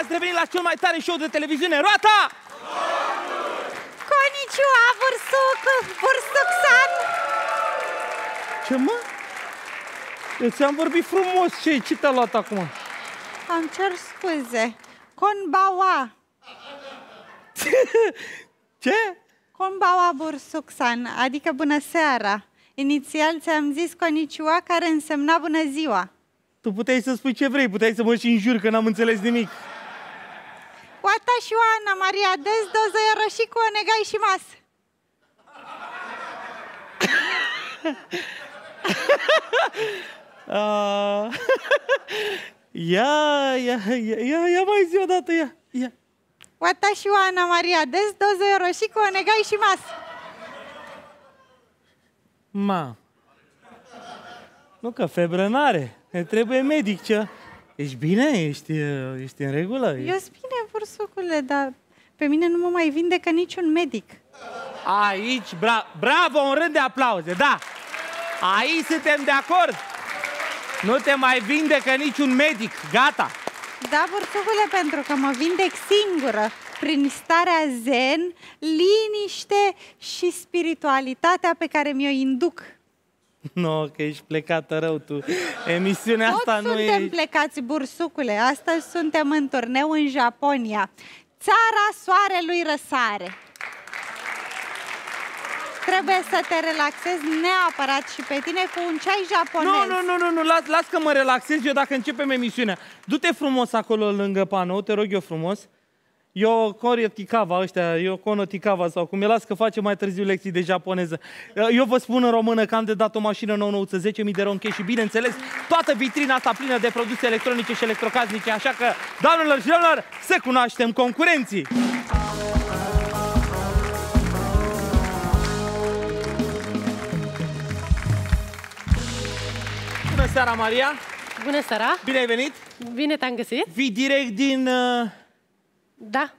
ați revenit la cel mai tare show de televiziune, Roata! Konnichiwa, Bursuk-san! Ce, mă? Eu ți-am vorbit frumos, ce te-a luat acum? Am cer scuze. Konbawa. Ce? Konbawa, Bursuk-san, adică bună seara. Inițial ți-am zis Konnichiwa, care însemna bună ziua. Tu puteai să spui ce vrei, puteai să mă și înjuri, că n-am înțeles nimic. Watashi wa Ana Maria desu, dozo yoroshiku onegai shimasu. Ia mai zi o dată, ia. Watashi wa Ana Maria desu, dozo yoroshiku onegai shimasu. Ma. Nu, că febră n-are. Ne trebuie medic, ce? Ești bine? Ești în regulă? Eu sunt bine, Bursucule, dar pe mine nu mă mai vindecă niciun medic. Aici, bravo, un rând de aplauze, da. Aici suntem de acord. Nu te mai vindecă niciun medic, gata. Da, Bursucule, pentru că mă vindec singură, prin starea zen, liniște și spiritualitatea pe care mi-o induc. Nu, că ești plecată rău tu. Emisiunea asta nu e... suntem plecați, Bursucule. Astăzi suntem în turneu în Japonia. Țara soarelui răsare. Trebuie să te relaxezi neapărat și pe tine cu un ceai japonez. Nu, las că mă relaxez eu dacă începem emisiunea. Du-te frumos acolo lângă panou, te rog eu frumos. Eu Kono Tikava sau cum e, las că face mai târziu lecții de japoneză. Eu vă spun în română că am de dat o mașină nouă-nouță, 10.000 de ronche și bineînțeles toată vitrina asta plină de produse electronice și electrocasnice, așa că, doamnelor și domnilor, să cunoaștem concurenții! Bună seara, Maria! Bună seara! Bine ai venit! Bine te-am găsit! Vii direct din... Da.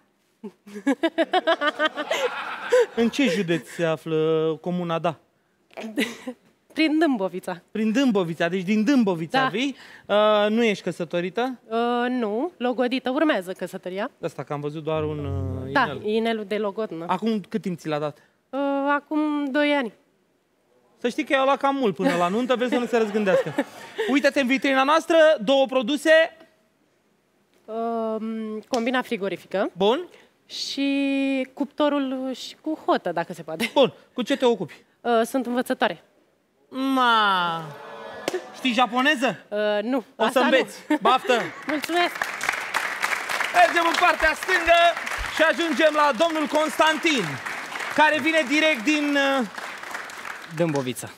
În ce județ se află comuna Da? Prin Dâmbovița. Prin Dâmbovița, deci din Dâmbovița da. Vii. Nu ești căsătorită? Nu, logodită, urmează căsătoria. Asta că am văzut doar un inel. Da, inelul de logodnă. Acum cât timp ți l-a dat? Acum 2 ani. Să știi că i-au luat cam mult până la nuntă, vezi să nu se răzgândească. Uită-te în vitrina noastră, 2 produse. Combina frigorifică. Bun. Și cuptorul și cu hotă, dacă se poate. Bun. Cu ce te ocupi? Sunt învățătoare. Ma. Știi japoneză? Nu. O să înveți. Baftă. Mulțumesc. Mergem în partea stângă și ajungem la domnul Constantin, care vine direct din... Dâmbovița.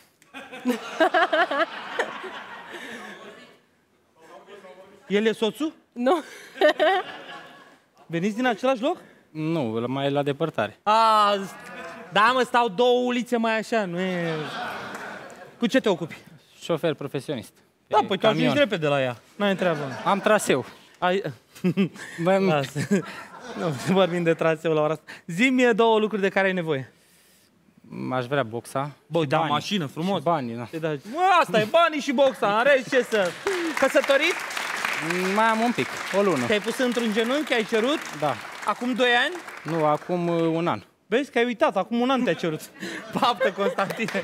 El e soțul? Nu. Veniți din același loc? Nu, mai la depărtare. Da, mă, stau 2 ulițe mai așa, nu e... Cu ce te ocupi? Șofer profesionist. Da, păi tu ajungi repede la ea. N-ai treabă. Am traseu. Nu, vorbim de traseu la ora asta. Zi-mi 2 lucruri de care ai nevoie. Aș vrea boxa. Bă, da, mașină, frumos. Și banii, da. Asta e, banii și boxa, în rest ce să... Căsătorit? Mai am un pic, o lună. Te-ai pus într-un genunchi, ai cerut? Da. Acum 2 ani? Nu, acum 1 an. Vezi că ai uitat, acum 1 an te-a cerut. Baftă, Constantine.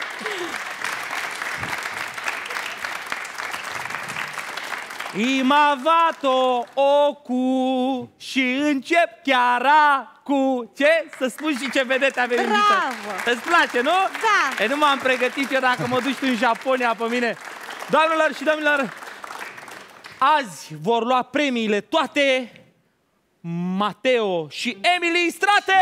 Imavato oku și încep chiar cu ce? Să spun și ce vedete avem invitat. Bravo! Îți place, nu? Da! E, nu m-am pregătit eu dacă mă duci tu în Japonia pe mine. Doamnelor și domnilor, azi vor lua premiile toate Mateo și Emily Strate!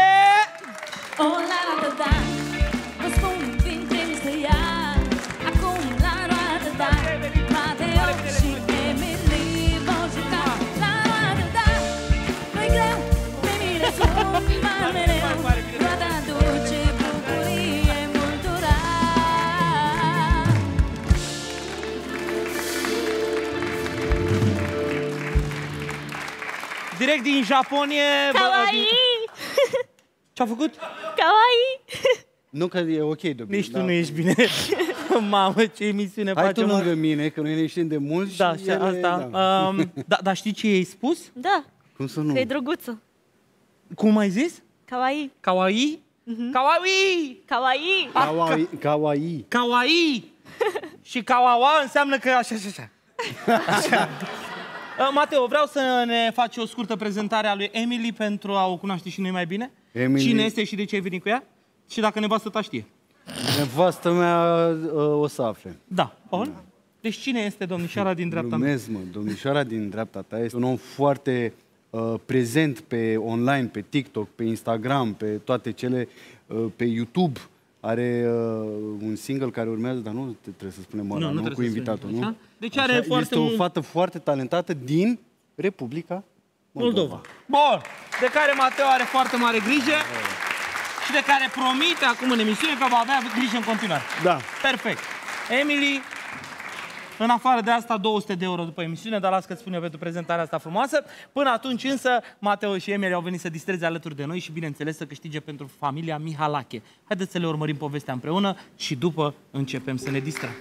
Direct din Japonie. Kawaii! Ce-a făcut? Kawaii! Nu că e ok de bine. Nici tu nu ești bine. Mamă, ce emisiune Hai facem. tu lângă mine, că noi ne știm de mult. Da, și și asta. da. Dar știi ce i-ai spus? Da. Cum să nu? Că e drăguță. Cum ai zis? Kawaii. Kawaii? Kawaii! Kawaii. Kawaii. Kawaii! Și kawawa înseamnă că așa. Așa. Mateo, vreau să ne faci o scurtă prezentare a lui Emily pentru a o cunoaște și noi mai bine. Emily. Cine este și de ce ai venit cu ea? Și dacă nevastă ta știe. Nevastă mea o să afle. Da. Bun. Deci cine este domnișoara din dreapta mea? Glumesc, mă. Domnișoara din dreapta ta este un om foarte prezent pe online, pe TikTok, pe Instagram, pe toate cele, pe YouTube. Are un single care urmează, dar nu trebuie să spunem ăla, nu cu invitatul, nu? Deci are foarte este o fată foarte talentată din Republica Moldova. Bun. De care Mateo are foarte mare grijă și de care promite acum în emisiune că va avea grijă în continuare. Da. Perfect. Emily, în afară de asta, 200 de euro după emisiune, dar las că-ți spun eu pentru prezentarea asta frumoasă. Până atunci însă, Mateo și Emily au venit să distreze alături de noi și, bineînțeles, să câștige pentru familia Mihalache. Haideți să le urmărim povestea împreună și după începem să ne distrăm.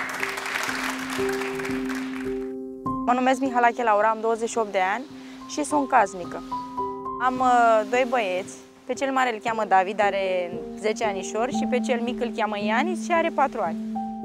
Mă numesc Mihalache Laura, am 28 de ani și sunt casnică. Am doi băieți, pe cel mare îl cheamă David, are 10 anișori, și pe cel mic îl cheamă Ianis și are 4 ani.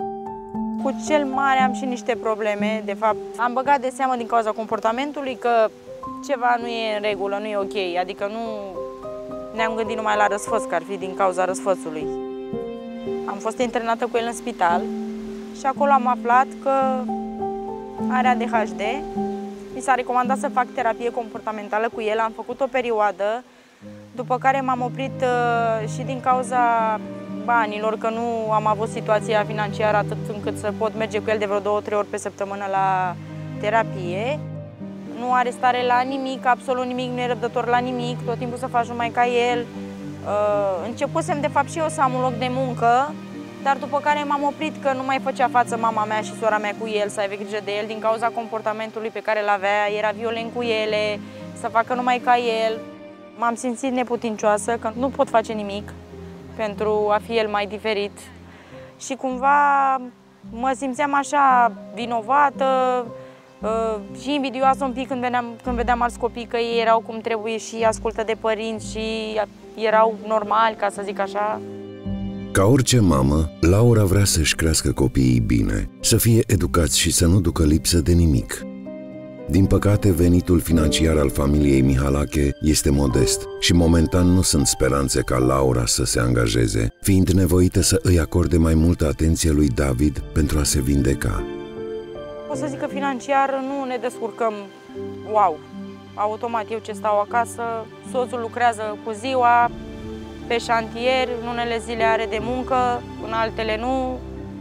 Cu cel mare am și niște probleme, de fapt am băgat de seamă din cauza comportamentului că ceva nu e în regulă, nu e ok, adică nu ne-am gândit numai la răsfăț, că ar fi din cauza răsfățului. Am fost internată cu el în spital și acolo am aflat că are ADHD. Mi s-a recomandat să fac terapie comportamentală cu el, am făcut o perioadă, după care m-am oprit și din cauza banilor, că nu am avut situația financiară atât încât să pot merge cu el de vreo 2-3 ori pe săptămână la terapie. Nu are stare la nimic, absolut nimic, nu e răbdător la nimic, tot timpul să faci numai ca el. Începusem de fapt și eu să am un loc de muncă, dar după care m-am oprit că nu mai făcea față mama mea și sora mea cu el, să aibă grijă de el din cauza comportamentului pe care îl avea, era violent cu ele, să facă numai ca el. M-am simțit neputincioasă, că nu pot face nimic pentru a fi el mai diferit și cumva mă simțeam așa vinovată și invidioasă un pic când vedeam alți copii că ei erau cum trebuie și ascultă de părinți și erau normali, ca să zic așa. Ca orice mamă, Laura vrea să-și crească copiii bine, să fie educați și să nu ducă lipsă de nimic. Din păcate, venitul financiar al familiei Mihalache este modest și momentan nu sunt speranțe ca Laura să se angajeze, fiind nevoită să îi acorde mai multă atenție lui David pentru a se vindeca. Pot să zic că financiar nu ne descurcăm wow. Automat eu ce stau acasă, soțul lucrează cu ziua, pe șantier, în unele zile are de muncă, în altele nu.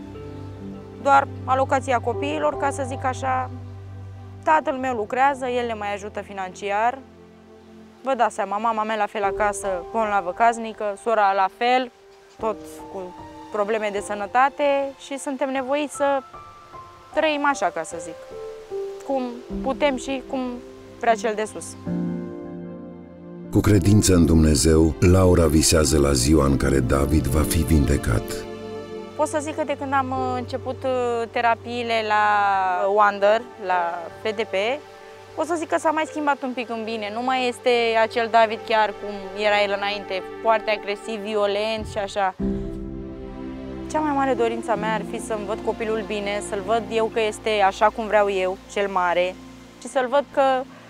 Doar alocația copiilor, ca să zic așa. Tatăl meu lucrează, el ne mai ajută financiar. Vă dați seama, mama mea la fel acasă, bolnavă casnică, sora la fel, tot cu probleme de sănătate și suntem nevoiți să trăim așa, ca să zic, cum putem și cum vrea cel de sus. Cu credință în Dumnezeu, Laura visează la ziua în care David va fi vindecat. Pot să zic că de când am început terapiile la Wonder, la PDP, pot să zic că s-a mai schimbat un pic în bine. Nu mai este acel David chiar cum era el înainte, foarte agresiv, violent și așa. Cea mai mare dorință mea ar fi să-mi văd copilul bine, să-l văd eu că este așa cum vreau eu, cel mare, și să-l văd că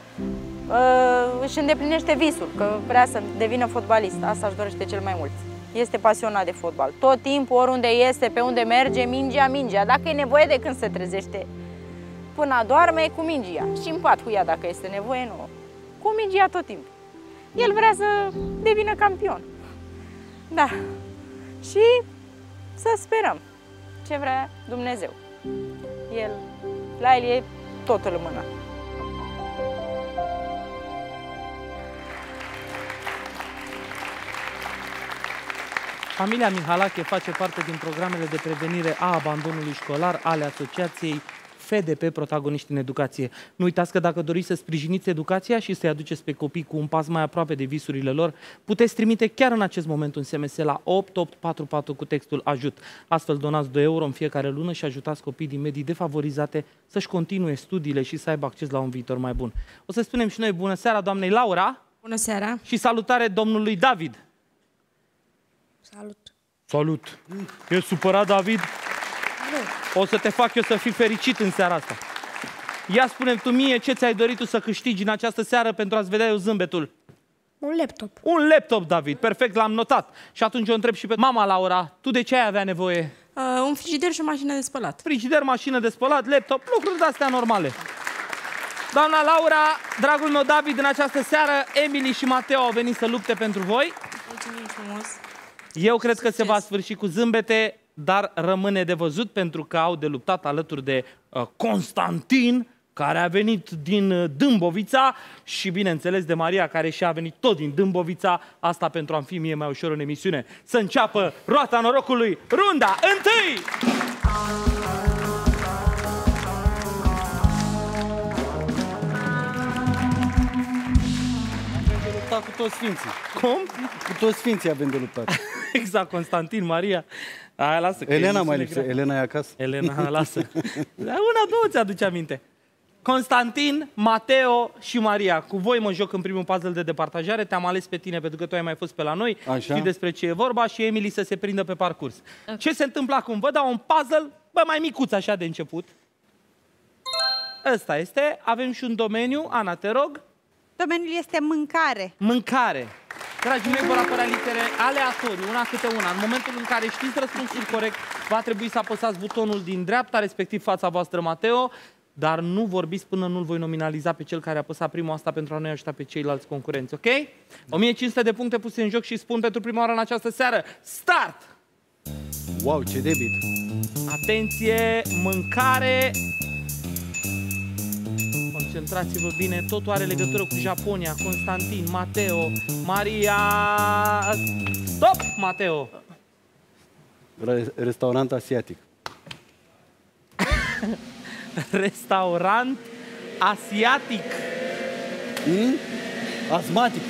își îndeplinește visul, că vrea să devină fotbalist. Asta își dorește cel mai mult. Este pasionat de fotbal. Tot timpul, oriunde este, pe unde merge, mingea. Dacă e nevoie de când se trezește, până adorme, cu mingia. Și în pat cu ea, dacă este nevoie, nu. Cu mingia tot timpul. El vrea să devină campion. Da. Și să sperăm ce vrea Dumnezeu. La el e totul în mână. Familia Mihalache face parte din programele de prevenire a abandonului școlar ale Asociației FDP Protagoniști în Educație. Nu uitați că dacă doriți să sprijiniți educația și să-i aduceți pe copii cu un pas mai aproape de visurile lor, puteți trimite chiar în acest moment un SMS la 8844 cu textul AJUT. Astfel donați 2 euro în fiecare lună și ajutați copii din medii defavorizate să-și continue studiile și să aibă acces la un viitor mai bun. O să spunem și noi bună seara doamnei Laura. Bună seara. Și salutare domnului David. Salut. Salut. E supărat, David? O să te fac eu să fii fericit în seara asta. Ia spune-mi tu mie ce ți-ai dorit tu să câștigi în această seară pentru a-ți vedea eu zâmbetul. Un laptop. Un laptop, David. Perfect, l-am notat. Și atunci o întreb și pe mama Laura. Tu de ce ai avea nevoie? Un frigider și o mașină de spălat. Frigider, mașină de spălat, laptop, lucruri de-astea normale. Doamna Laura, dragul meu David, în această seară, Emily și Mateo au venit să lupte pentru voi. Mulțumim frumos. Eu cred că se va sfârși cu zâmbete, dar rămâne de văzut pentru că au de luptat alături de Constantin, care a venit din Dâmbovița și, bineînțeles, de Maria, care și-a venit tot din Dâmbovița. Asta pentru a-mi fi mie mai ușor în emisiune. Să înceapă roata norocului, runda întâi! Cu toți sfinții. Cum? Cu toți sfinții avem de luptat. Exact, Constantin, Maria. Aia, lasă. Elena mai lipsă. Elena e acasă. Elena, lasă. Una, două ți-aduce aminte. Constantin, Mateo și Maria. Cu voi mă joc în primul puzzle de departajare. Te-am ales pe tine pentru că tu ai mai fost pe la noi. Așa. Știi despre ce e vorba și Emily să se prindă pe parcurs. Okay. Ce se întâmplă acum? Vă dau un puzzle, bă, mai micuț așa de început. Ăsta este. Avem și un domeniu. Ana, te rog. Domeniul este mâncare. Mâncare. Dragii mei, vor apărea litere aleatorii, una câte una. În momentul în care știți răspunsul corect, va trebui să apăsați butonul din dreapta, respectiv fața voastră, Mateo, dar nu vorbiți până nu-l voi nominaliza pe cel care a apăsat primul, asta pentru a nu ajuta pe ceilalți concurenți, ok? 1500 de puncte puse în joc și spun pentru prima oară în această seară. Start! Wow, ce debit! Atenție, mâncare... Concentrați-vă bine, totul are legătură cu Japonia. Constantin, Mateo, Maria... Stop, Mateo! Restaurant asiatic. Restaurant asiatic. Asmatic.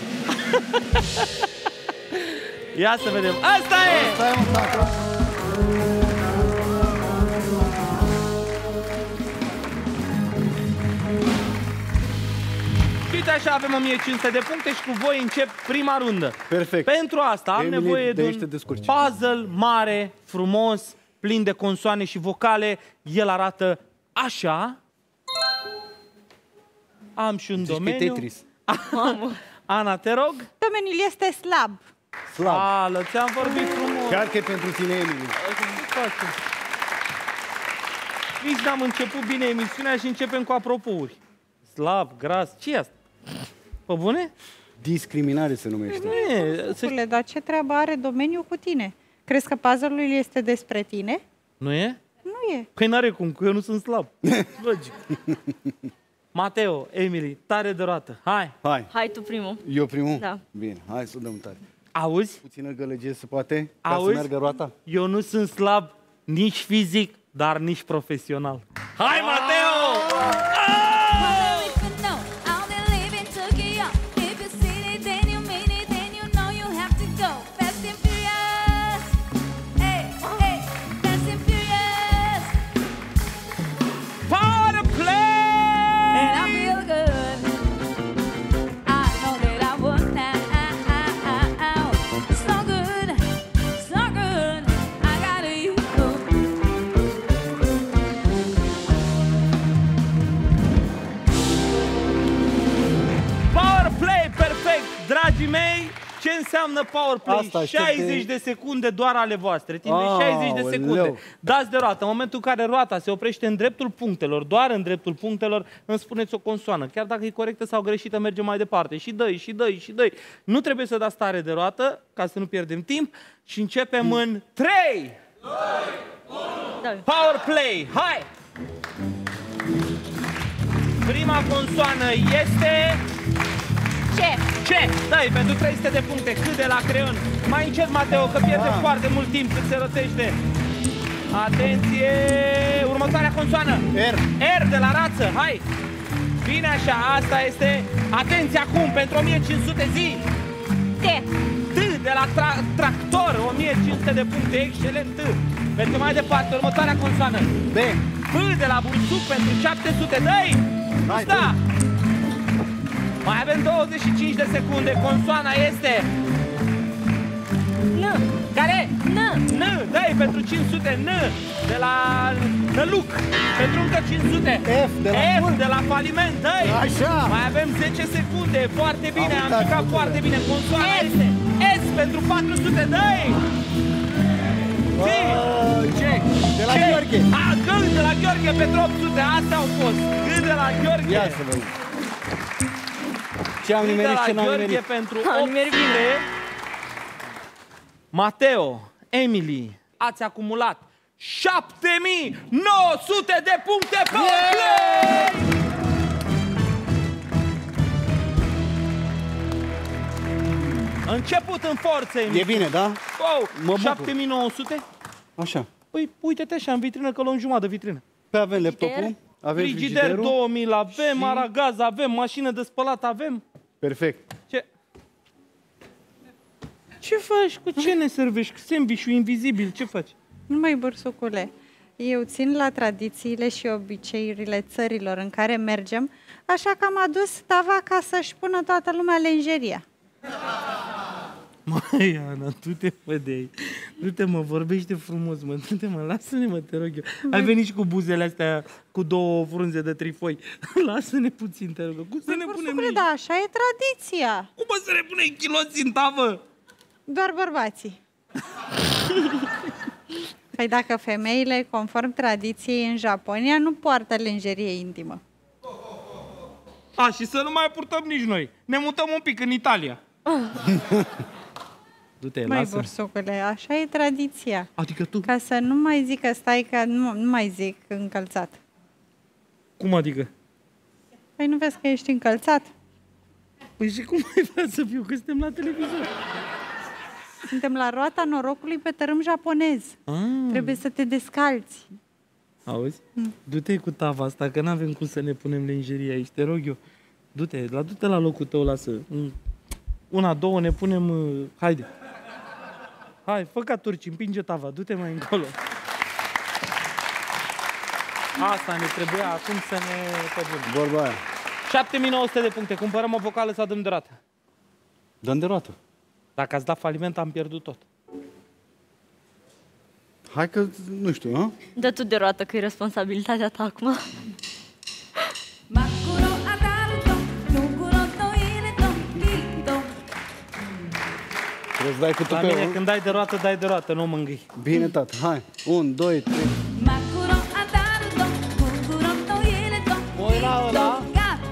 Ia să vedem. Asta e! Stai, mă, tata. Uite așa, avem 1500 de puncte și cu voi încep prima rundă. Perfect. Pentru asta am Emily, nevoie de aici te un descurci. puzzle mare, frumos, plin de consoane și vocale. El arată așa. Am și un Zici domeniu. pe Tetris. Ana, te rog. Domeniul este slab. Slab. Ală, ți-am vorbit frumos. Chiar că e pentru tine, Emily. Nici n-am început bine emisiunea și începem cu apropouri. Slab, gras, ce e asta? Pe bune? Discriminare se numește. Nu e, Scuze, dar ce treabă are domeniul cu tine? Crezi că puzzle-ul este despre tine? Nu e? Nu e. Păi n-are cum, că eu nu sunt slab. Logic. Mateo, Emily, tare de roată. Hai. Hai. Hai tu primul. Eu primul? Da. Bine, hai să dăm tare. Auzi? Puțină gălăgie se poate? Ca Auzi? să meargă roata? Eu nu sunt slab nici fizic, dar nici profesional. Hai, Mateo! Dragii mei, ce înseamnă power play? Asta, 60 de secunde doar ale voastre. Timp de 60 de secunde. Leu. Dați de roată. În momentul în care roata se oprește în dreptul punctelor, doar în dreptul punctelor, îmi spuneți o consoană. Chiar dacă e corectă sau greșită, mergem mai departe. Și dă-i, și dă-i, și dă-i. Nu trebuie să dați tare de roată, ca să nu pierdem timp. Și începem în 3, 2, 1. Power play. Hai! Prima consoană este... Ce? Dai, pentru 300 de puncte, cât de la creion. Mai încet, Mateo, că pierde foarte mult timp cât se rotește. Atenție! următoarea consoană. R. R de la rață, hai! Bine așa, asta este... Atenție acum, pentru 1500 zi! T. T de la tractor, 1500 de puncte, excelent T. Pentru mai departe, următoarea consoană. B. B de la bursuc pentru 700, dă-i! Hai, Da! Mai avem 25 de secunde, consoana este... N. Care? N. N, dă-i pentru 500, N de la Năluc, pentru încă 500. F de la F de la faliment, dă-i! Așa. Mai avem 10 secunde, foarte bine, am uitat, jucat Cătule. foarte bine. Consoana este S pentru 400, dă-i! C. De la Ce? Gheorghe. A, G de la Gheorghe pentru 800, astea au fost. G de la Gheorghe. Ia să vedem. Ce am G de nimerit, la ce n-am Gheorghe nimerit. pentru Am nimerit 800. Mateo, Emily, ați acumulat 7900 de puncte pe play! Început în forță, Emily. E bine, da? Wow, Mă bucur. 7900? Așa. Păi, uite-te așa în vitrină, că luăm jumătate de vitrină. Pe avem laptopul, avem Frigider frigiderul. 2000 avem, și- aragaz avem, mașină de spălat avem. Perfect. Ce faci? Cu ce ne servești? Sandwich-ul invizibil, ce faci? Nu mai, bursucule, eu țin la tradițiile și obiceiurile țărilor în care mergem, așa că am adus tava ca să-și pună toată lumea lenjeria. Măi, Ana, du-te, mă, de aici. Du-te, mă, vorbește frumos, mă. Du-te, mă, lasă-ne, mă, te rog eu. Ai venit și cu buzele astea, cu 2 frunze de trifoi. Lasă-ne puțin, te rog eu. Cum să ne punem Bursule, nici... da, așa e tradiția. Cum să ne punem chiloți în tavă? Doar bărbații. Păi dacă femeile, conform tradiției în Japonia, nu poartă lenjerie intimă. A, și să nu mai purtăm nici noi. Ne mutăm un pic în Italia. Du-te, Mai, lasă. bursucule, așa e tradiția. Adică tu? Ca să nu mai zic că stai, că nu mai zic încălțat. Cum adică? Păi nu vezi că ești încălțat? Păi și cum ai vrea să fiu, că suntem la televizor? Suntem la roata norocului pe tărâm japonez. Trebuie să te descalți. Auzi? Du-te cu tava asta, că n-avem cum să ne punem lenjeria aici, te rog eu. Du-te la locul tău, lasă. Una, două, ne punem... Haide. Hai, fă ca turci, împinge tava, du-te mai încolo. Asta ne trebuia acum să ne pădrim. Vorba aia. 7900 de puncte, cumpărăm o vocală sau dăm de roată? Dăm de roată. Dacă ați dat faliment, am pierdut tot. Hai că, nu știu, hă? Dă tu de roată, că e responsabilitatea ta acum. Trebuie să dai cu La mine, tupeul. când dai de roată, nu mă îngâi. Bine, tată, hai. 1, 2, 3. Păi la ăla...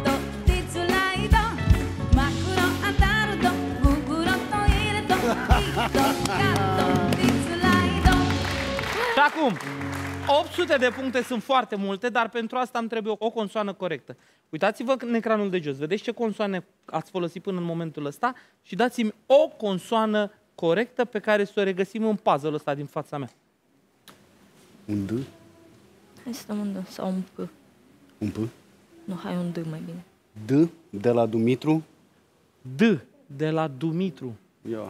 Și acum, 800 de puncte sunt foarte multe, dar pentru asta îmi trebuie o consoană corectă. Uitați-vă în ecranul de jos, vedeți ce consoane ați folosit până în momentul ăsta și dați-mi o consoană corectă pe care să o regăsim în puzzle-ul ăsta din fața mea. Un D, Hai să dăm un D sau un P. un P. Nu, hai un D mai bine. D de la Dumitru. D de la Dumitru. Ia.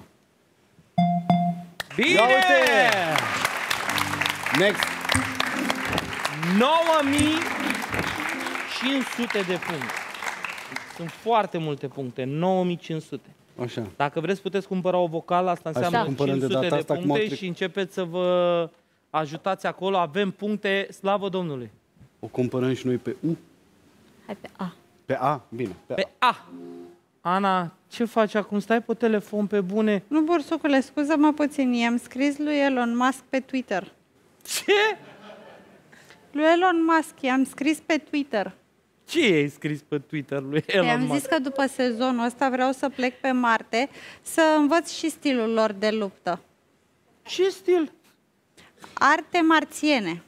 Bine! Ia uite! Next. 9500 de puncte. Sunt foarte multe puncte, 9500. Așa. Dacă vreți, puteți cumpăra o vocală, asta Hai să înseamnă cumpărăm de 500 data de asta, cum au puncte trecut. și începeți să vă ajutați acolo. Avem puncte, slavă Domnului. O cumpărăm și noi pe U. Hai pe A. Pe A, bine. Pe A. Ana, ce faci acum? Stai pe telefon, pe bune. Nu, bursucule, scuză-mă puțin, i-am scris lui Elon Musk pe Twitter. Ce? Lui Elon Musk, i-am scris pe Twitter. Ce ai scris pe Twitter lui Elon I-am Musk? zis că după sezonul ăsta vreau să plec pe Marte să învăț și stilul lor de luptă. Ce stil? Arte marțiene.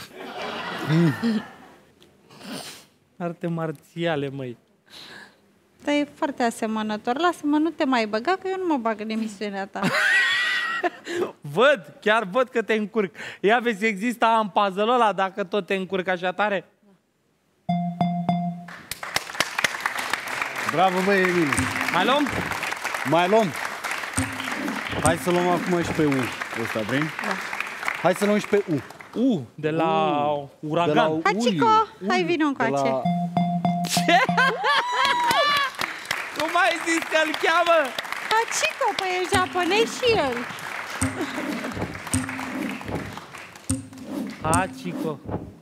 Arte marțiale, măi. Dar e foarte asemănător. Lasă-mă, nu te mai băga, că eu nu mă bag în emisiunea ta. Văd, chiar văd că te încurc. Ia vezi, există în puzzle-ul ăla dacă tot te încurc așa tare? Bravo, băi, Emil. Mai luăm? Mai luăm. Hai să luăm acum și pe U. Ăsta, vrei? Da. Hai să luăm și pe U. U, de la uragan. De la Hachiko, hai vină încoace. la... Cum ai zis că îl cheamă? Hachiko, păi e japonez și el. Hachiko.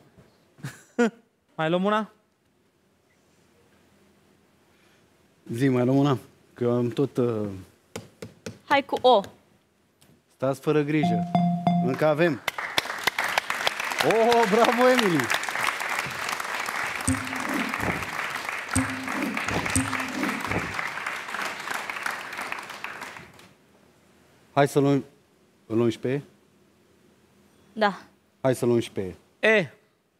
Mai luăm una? Zi, mai luăm una. Că eu am tot... Hai cu O. Stați fără grijă. Încă avem. Oh, bravo, Emily! Hai să luăm... Îl luăm și pe E? Da. Hai să luăm și pe E. E.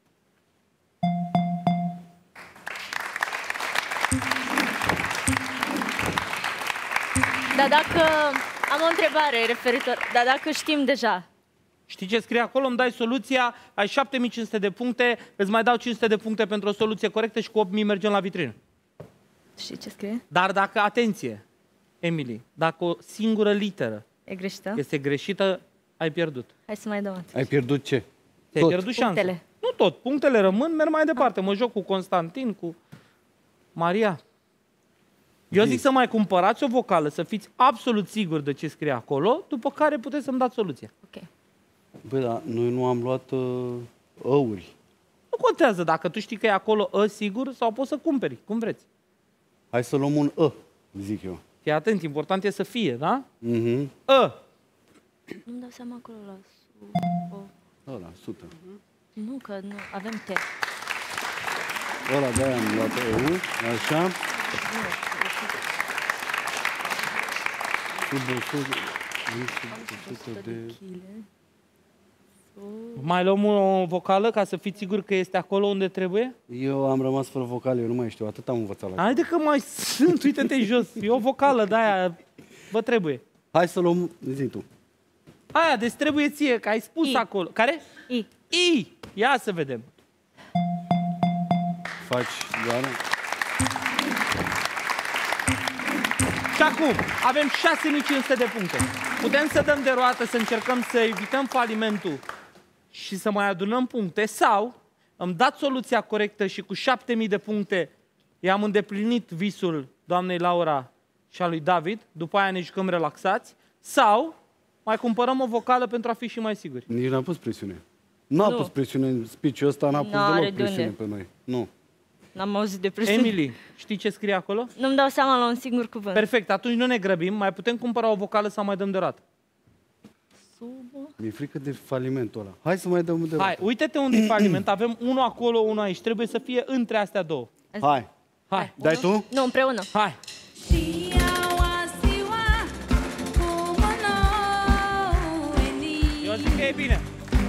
Dar dacă... Am o întrebare referitor... Dar dacă știm deja... Știi ce scrie acolo? Îmi dai soluția, ai 7500 de puncte, îți mai dau 500 de puncte pentru o soluție corectă și cu 8000 mergem la vitrină. Știi ce scrie? Dar dacă, atenție, Emily, dacă o singură literă E greșită? este greșită, ai pierdut. Hai să mai dăm atunci. Ai pierdut ce? Ți-ai pierdut șansa. Punctele. Nu tot, punctele rămân, merg mai departe. Mă joc cu Constantin, cu Maria. Eu zic să mai cumpărați o vocală, să fiți absolut siguri de ce scrie acolo, după care puteți să-mi dați soluția. Ok. Băi, dar noi nu am luat ăuri. Nu contează dacă tu știi că e acolo sigur sau poți să cumperi, cum vreți. Hai să luăm un zic eu. Fii atent, important e să fie, da? Mhm. Nu-mi dau seama acolo la... Ăla, 100. Nu, că nu, avem T. Ăla, de-aia am luat EU, așa. Sub 100 de... Mai luăm o vocală ca să fiți siguri că este acolo unde trebuie? Eu am rămas fără vocale, eu nu mai știu, atât am învățat la... Haide că mai sunt, uite-te jos. E o vocală de-aia, vă trebuie. Hai să luăm, zi tu. Aia, deci trebuie ție, că ai spus I. acolo. Care? I. I. Ia să vedem. Faci doar... Și acum, avem 6500 de puncte. Putem să dăm de roată, să încercăm să evităm falimentul și să mai adunăm puncte, sau îmi dați soluția corectă și cu 7000 de puncte i-am îndeplinit visul doamnei Laura și a lui David, după aia ne jucăm relaxați, sau mai cumpărăm o vocală pentru a fi și mai siguri. Nici n-a pus presiune. N-a Nu. pus presiune în speech-ul ăsta, n-a pus N-are deloc de presiune unde. pe noi. Nu. N-am auzit de presiune. Emily, știi ce scrie acolo? Nu-mi dau seama la un singur cuvânt. Perfect, atunci nu ne grăbim, mai putem cumpăra o vocală sau mai dăm de roată. Mi-e frică de falimentul ăla. Hai să mai dăm de Hai, uite-te unde e faliment. Avem unul acolo, unul aici. Trebuie să fie între astea două. Hai. Hai, Dai tu? Nu, împreună. hai. Eu zic că e bine.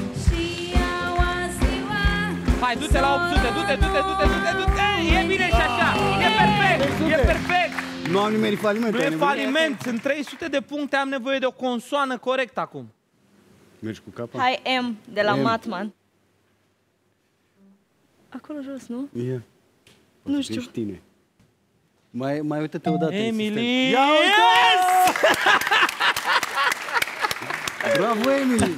Hai, du-te la 800, du-te. E bine și așa. E perfect, e perfect. Nu am nimerit falimentul. Nu e ai nimerit? faliment. Sunt 300 de puncte, am nevoie de o consoană corectă acum. Mergi cu capa? Hai M de la M. Matman. Acolo jos, nu? E. Nu știu. Ești tine. Mai uite-te odată. Emily! Ia uite! Yes! Bravo, Emily!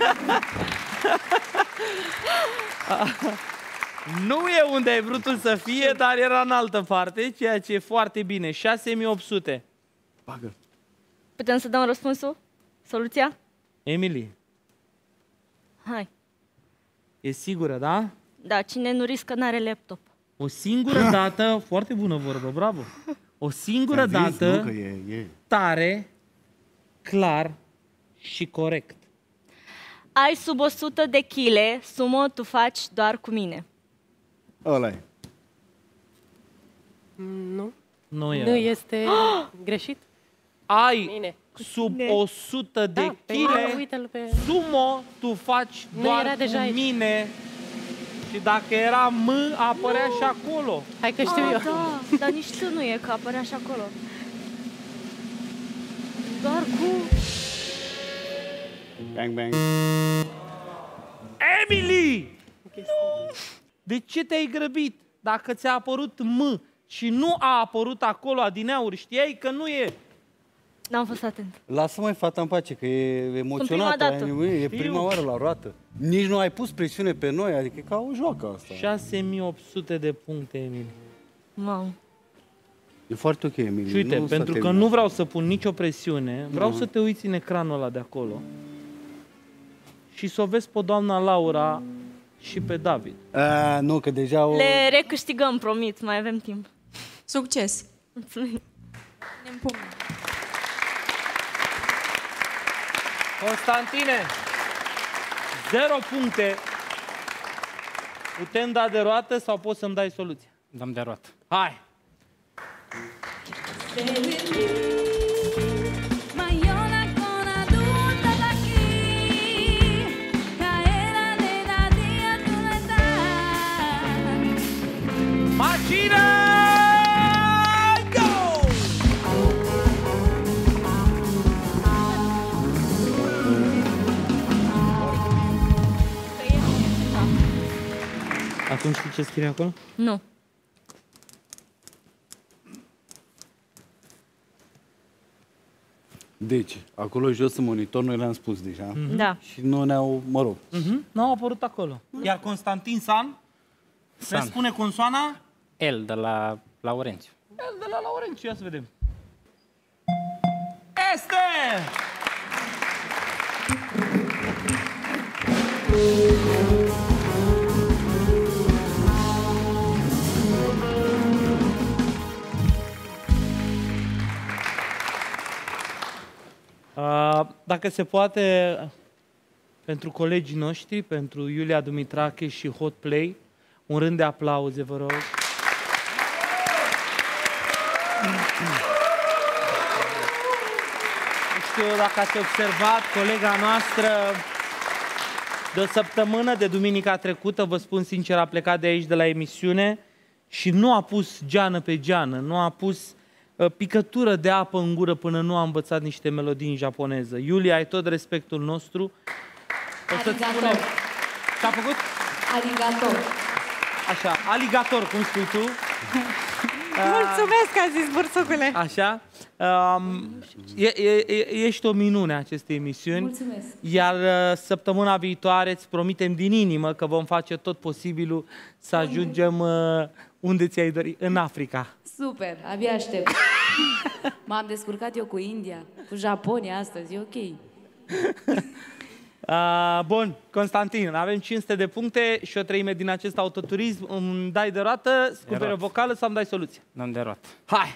Nu e unde ai vrut tu să fie, dar era în altă parte, ceea ce e foarte bine. 6800. Bagă. Putem să dăm răspunsul? Soluția? Emily, Hai. e sigură, da? Da, cine nu riscă n-are laptop. O singură dată, foarte bună vorbă, bravo. O singură Ți-am zis, dată, nu, că e. tare, clar și corect. Ai sub 100 de kg, sumo tu faci doar cu mine. Ăla e. Nu. Nu e. Nu este greșit? Ai Bine. sub 100 de Da, kg, uite-l pe... sumo, tu faci Nu doar era cu deja aici. mine. Și dacă era M, apărea și acolo. Hai că știu eu. Da, dar nici tu nu e, că apărea și acolo. Doar cu... Bang, bang. Emily! Nu! De ce te-ai grăbit? Dacă ți-a apărut M și nu a apărut acolo adineauri, știai că nu e. N-am fost atent. Lasă-mă fata în pace, că e emoționată. dată. E prima oară la roată. Nici nu ai pus presiune pe noi, adică e ca o joacă asta. 6800 de puncte, Emily. Mamă. E foarte ok, Emily. Și uite, nu pentru că nu vreau să pun nicio presiune, vreau să te uiți în ecranul ăla de acolo și să o vezi pe doamna Laura și pe David. Nu, că deja o... Le recâștigăm, promit, mai avem timp. Succes! Mulțumim. Ne împumn. Constantine, 0 puncte. Putem da de roată sau poți să-mi dai soluția? Dăm de roată. Hai! Mașină! Go! Atunci știi ce scrie acolo? Nu. Deci, acolo jos în monitor noi le-am spus deja. Da. Și nu ne-au, mă rog. N-au apărut acolo. Iar Constantin San ne spune consoana L de la Laurențiu. El de la Laurențiu. Ia să vedem. Este! Dacă se poate, pentru colegii noștri, pentru Iulia Dumitrache și Hot Play, un rând de aplauze, vă rog. Nu știu dacă ați observat, colega noastră de o săptămână, de duminica trecută, vă spun sincer, a plecat de aici, de la emisiune, și nu a pus geană pe geană, nu a pus picătură de apă în gură până nu a învățat niște melodii în japoneză. Iulia, ai tot respectul nostru. O să-ți spunem... Ce-a făcut? Arigato. Așa, aligator, cum spui tu. Mulțumesc că a zis, bursucule. Așa. Ești o minune a acestei emisiuni. Mulțumesc. Iar săptămâna viitoare îți promitem din inimă că vom face tot posibilul să ajungem unde ți-ai dori, în Africa. Super, abia aștept. M-am descurcat eu cu India, cu Japonia astăzi, e ok. Bun, Constantin, avem 500 de puncte și o treime din acest autoturism. Îmi dai de roată, scupere vocală sau îmi dai soluție? Dăm de roată. Hai!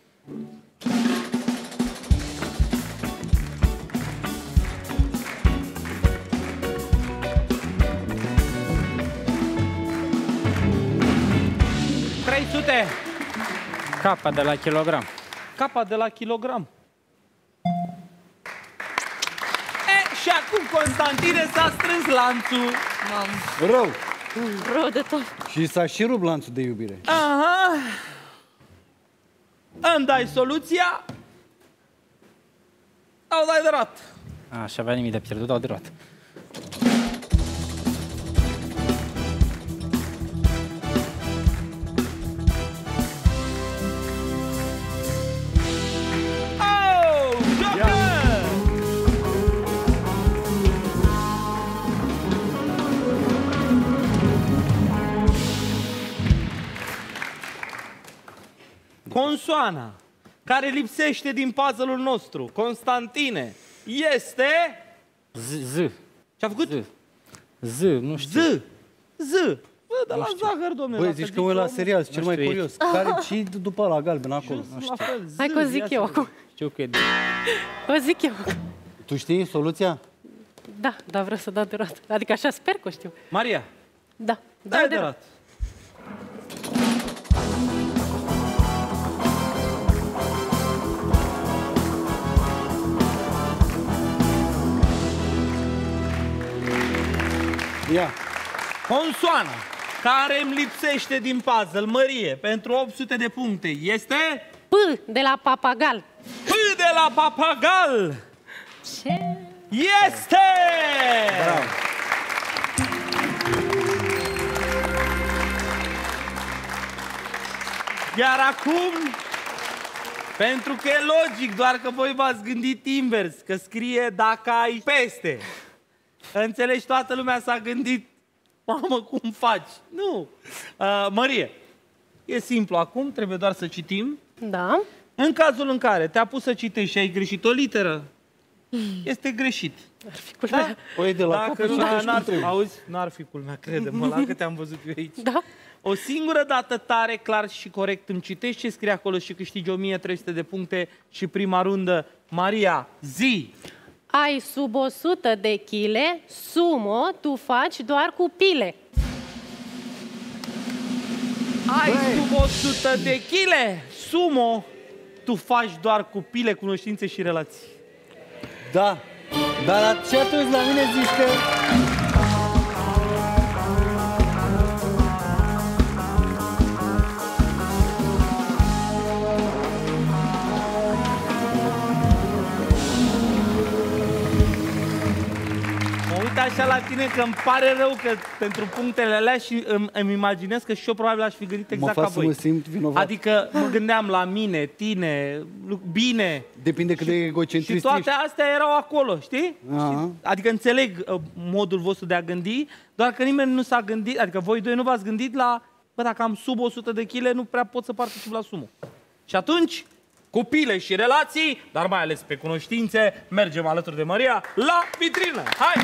Capa de la kilogram. Capa de la kilogram. Și acum, Constantine, s-a strâns lanțul. Mamă. Rău. Rău de tot. Și s-a și rupt lanțul de iubire. Aha. Îmi dai soluția? Au dai de roată. Așa, avea nimic de pierdut, dau de roată. Consoana care lipsește din puzzle-ul nostru, Constantine, este... Z. Ce-a făcut? Z, nu știu. Z. Bă, de la zahăr, domnule. Băi, zici că mă la serial, cel mai curios. Care și după la galben acolo. Nu știu. Hai că o zic eu acum. Știu că e... O zic eu. Tu știi soluția? Da, dar vreau să dau de roată. Adică așa sper că o știu. Maria. Da. Dai de roată. Ia. Consoana care îmi lipsește din puzzle, Mărie, pentru 800 de puncte, este... P de la papagal. P de la papagal! Ce? Este! Bravo. Iar acum, pentru că e logic, doar că voi v-ați gândit invers, că scrie dacă ai peste. Înțelegi, toată lumea s-a gândit, mamă, cum faci? Nu. Mărie, e simplu acum, trebuie doar să citim. Da. În cazul în care te-a pus să citești și ai greșit o literă, este greșit. Ar fi culmea. Păi de la capăt și n-ar fi, auzi, n-ar fi culmea, crede-mă, la că te-am văzut eu aici. Da. O singură dată tare, clar și corect îmi citești ce scrie acolo și câștigi 1300 de puncte și prima rundă. Maria, zi! Ai sub 100 de chile, sumo, tu faci doar cu pile. Ai sub 100 de chile, sumo, tu faci doar cu pile, cunoștințe și relații. Da, dar și atunci la mine zici că... Așa la tine că îmi pare rău că pentru punctele alea și îmi imaginez că și eu probabil aș fi gândit exact ca voi. Mă simt vinovat. Adică mă gândeam la mine, tine, bine. Depinde cât de egocentrist și toate astea erau acolo, știi? Aha. Adică înțeleg modul vostru de a gândi, doar că nimeni nu s-a gândit, adică voi doi nu v-ați gândit la, bă, dacă am sub 100 de kg, nu prea pot să particip la sumo. Și atunci, cu pile și relații, dar mai ales pe cunoștințe, mergem alături de Maria la vitrină. Hai!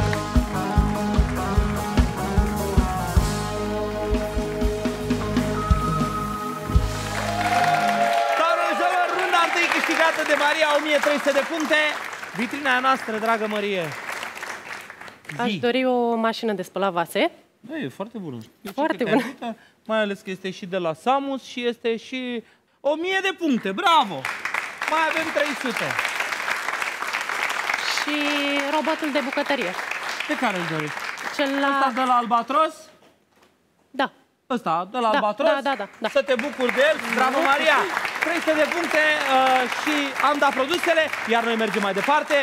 Câștigată de Maria, 1300 de puncte. Vitrina noastră, dragă Marie. Aș dori o mașină de spălat vase. Da, e foarte bună. Foarte bună. Ajută, mai ales că este și de la Samus și este și 1000 de puncte. Bravo! Mai avem 300. Și robotul de bucătărie. Pe care îl dorești? Cel la... Ăsta de la Albatros? Da. Ăsta, de la Albatros? Da. Să te bucuri de el. Bravo, Maria! 300 de puncte și am dat produsele, iar noi mergem mai departe.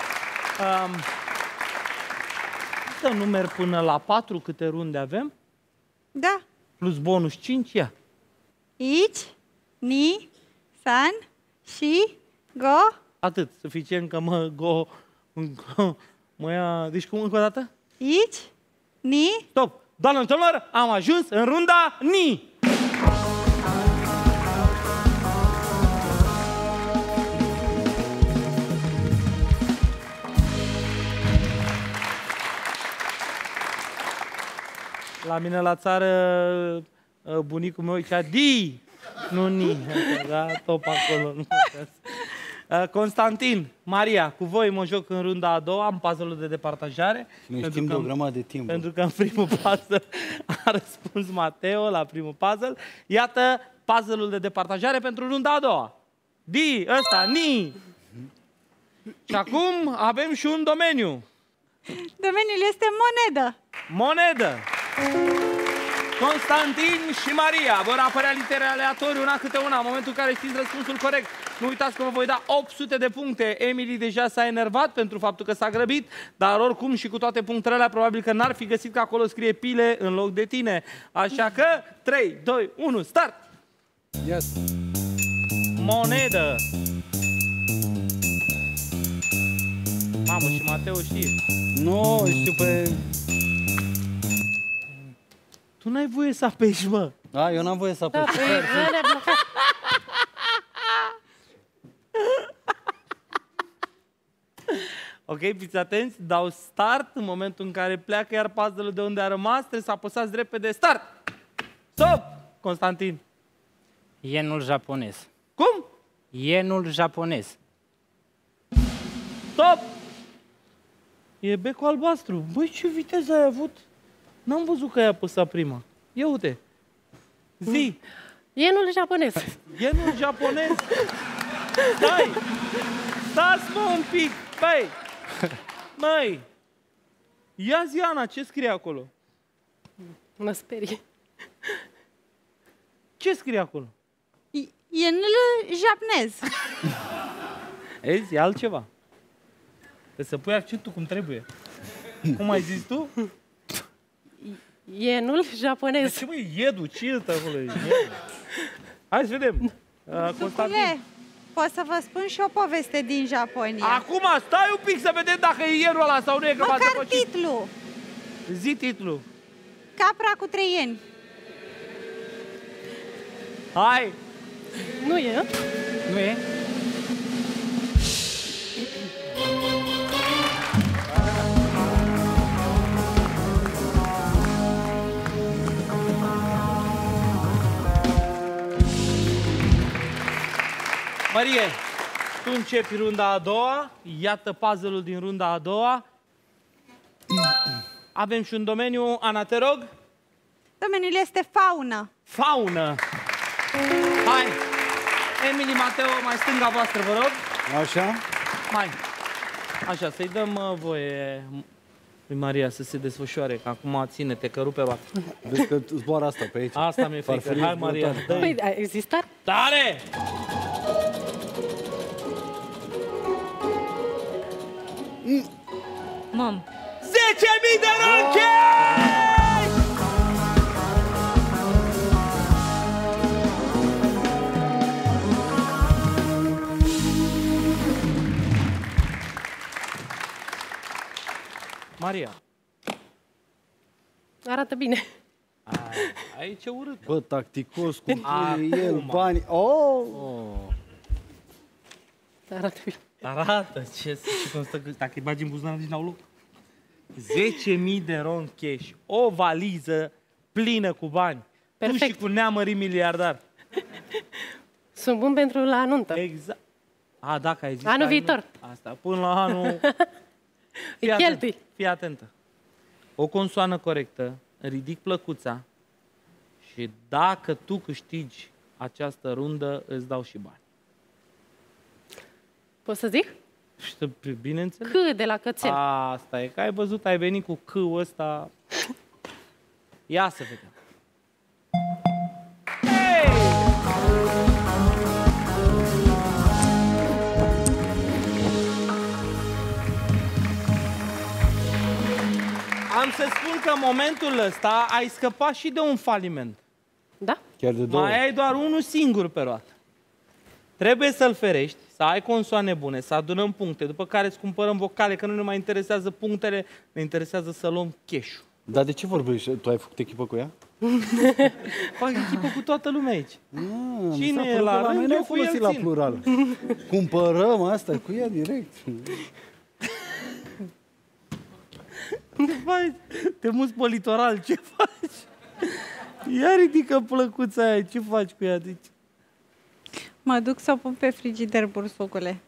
Să numeri până la 4 câte runde avem? Da. Plus bonus 5, ia. Ici, ni, san, și, go. Atât, suficient că mă ia... Deci cum încă o dată? Ici, ni. Stop! Doamnă domnilor, am ajuns în runda ni. La mine la țară, bunicul meu zicea di, nu ni. Da, top acolo. Nu Constantin, Maria, cu voi mă joc în runda a doua, am puzzle-ul de departajare. Noi știm de o grămadă de timp. Pentru că în primul puzzle a răspuns Mateo la primul puzzle. Iată puzzle-ul de departajare pentru runda a doua. Di, ăsta, ni. Și acum avem și un domeniu. Domeniul este monedă. Monedă. Constantin și Maria vor apărea litere aleatorii, una câte una, în momentul în care știți răspunsul corect. Nu uitați că vă voi da 800 de puncte. Emily deja s-a enervat pentru faptul că s-a grăbit, dar oricum și cu toate punctele alea, probabil că n-ar fi găsit că acolo scrie pile în loc de tine. Așa că 3, 2, 1, start! Yes. Monedă. Mamă, și Mateo știe. Nu, știu pe... Tu n-ai voie să apeși, mă. Da, eu n-am voie să apeși. Ok, fiți atenți, dau start în momentul în care pleacă iar puzzle-ul de unde a rămas, trebuie să apăsați repede start. Stop! Constantin. Ienul japonez. Cum? Ienul japonez. Stop! E becul albastru. Băi, ce viteză ai avut? N-am văzut că ai apăsat prima. Ia uite. Zi. Ienul japonez. Ienul japonez. Stai! Stați, mă, un pic. Băi! Măi! Ia zi, Ana, ce scrie acolo? Mă sperie. Ce scrie acolo? Ienul japonez. Ezi, e altceva. Trebuie să pui accentul cum trebuie. Cum ai zis tu? Ienul japonez. De ce mă, iedul? Ce e acolo? Hai să vedem. Constantin. Pot să vă spun și o poveste din Japonia. Acum stai un pic să vedem dacă e ienul ăla sau nu e. Măcar titlu. Zi titlu. Capra cu 3 ieni. Hai! Nu e? Nu e? Marie, tu începi runda a doua. Iată puzzle-ul din runda a doua. Avem și un domeniu. Ana, te rog. Domeniul este faună. Faună. Hai. Emily, Mateo, mai stânga voastră, vă rog. Așa. Hai. Așa, să-i dăm voie lui Maria să se desfășoare, că acum ține-te, că rupe va. Vezi că zboară asta pe aici. Asta mi-e frică. Hai, Maria, dă-i. Păi, există? Tare! Mam. 10.000 de ronchi! Maria. Arată bine. Aici e urât. Bă, tacticos, cum pune el bani. Oh! Arată bine. Arată, ce cum stă, dacă îi bagi în buzunar, nici n-au loc. 10.000 de ron cash, o valiză plină cu bani. Perfect. Tu și cu neamării miliardar. Sunt bun pentru la nuntă. Exact. A, dacă ai zis Anul viitor. Asta, până la anul... Îi cheltui. Fii atentă. O consoană corectă, ridic plăcuța și dacă tu câștigi această rundă, îți dau și bani. Pot să zic? Bineînțeles. C de la cățel. Asta e, că ai văzut, ai venit cu C-ul ăsta. Ia să vedem. Hey! Am să spun că în momentul ăsta ai scăpat și de un faliment. Da? Chiar de două. Mai ai doar unul singur pe roată. Trebuie să-l ferești, să ai consoane bune, să adunăm puncte, după care îți cumpărăm vocale, că nu ne mai interesează punctele, ne interesează să luăm cash-ul. Dar de ce vorbești? Tu ai făcut echipă cu ea? Fac echipă cu toată lumea aici. Cine e la rând, noi eu cu folosit el la țin. plural. Cumpărăm asta cu ea direct. Vai, te muți pe litoral, ce faci? Ia ridică plăcuța aia, ce faci cu ea? Deci... Mă duc să o pun pe frigider, bursucule.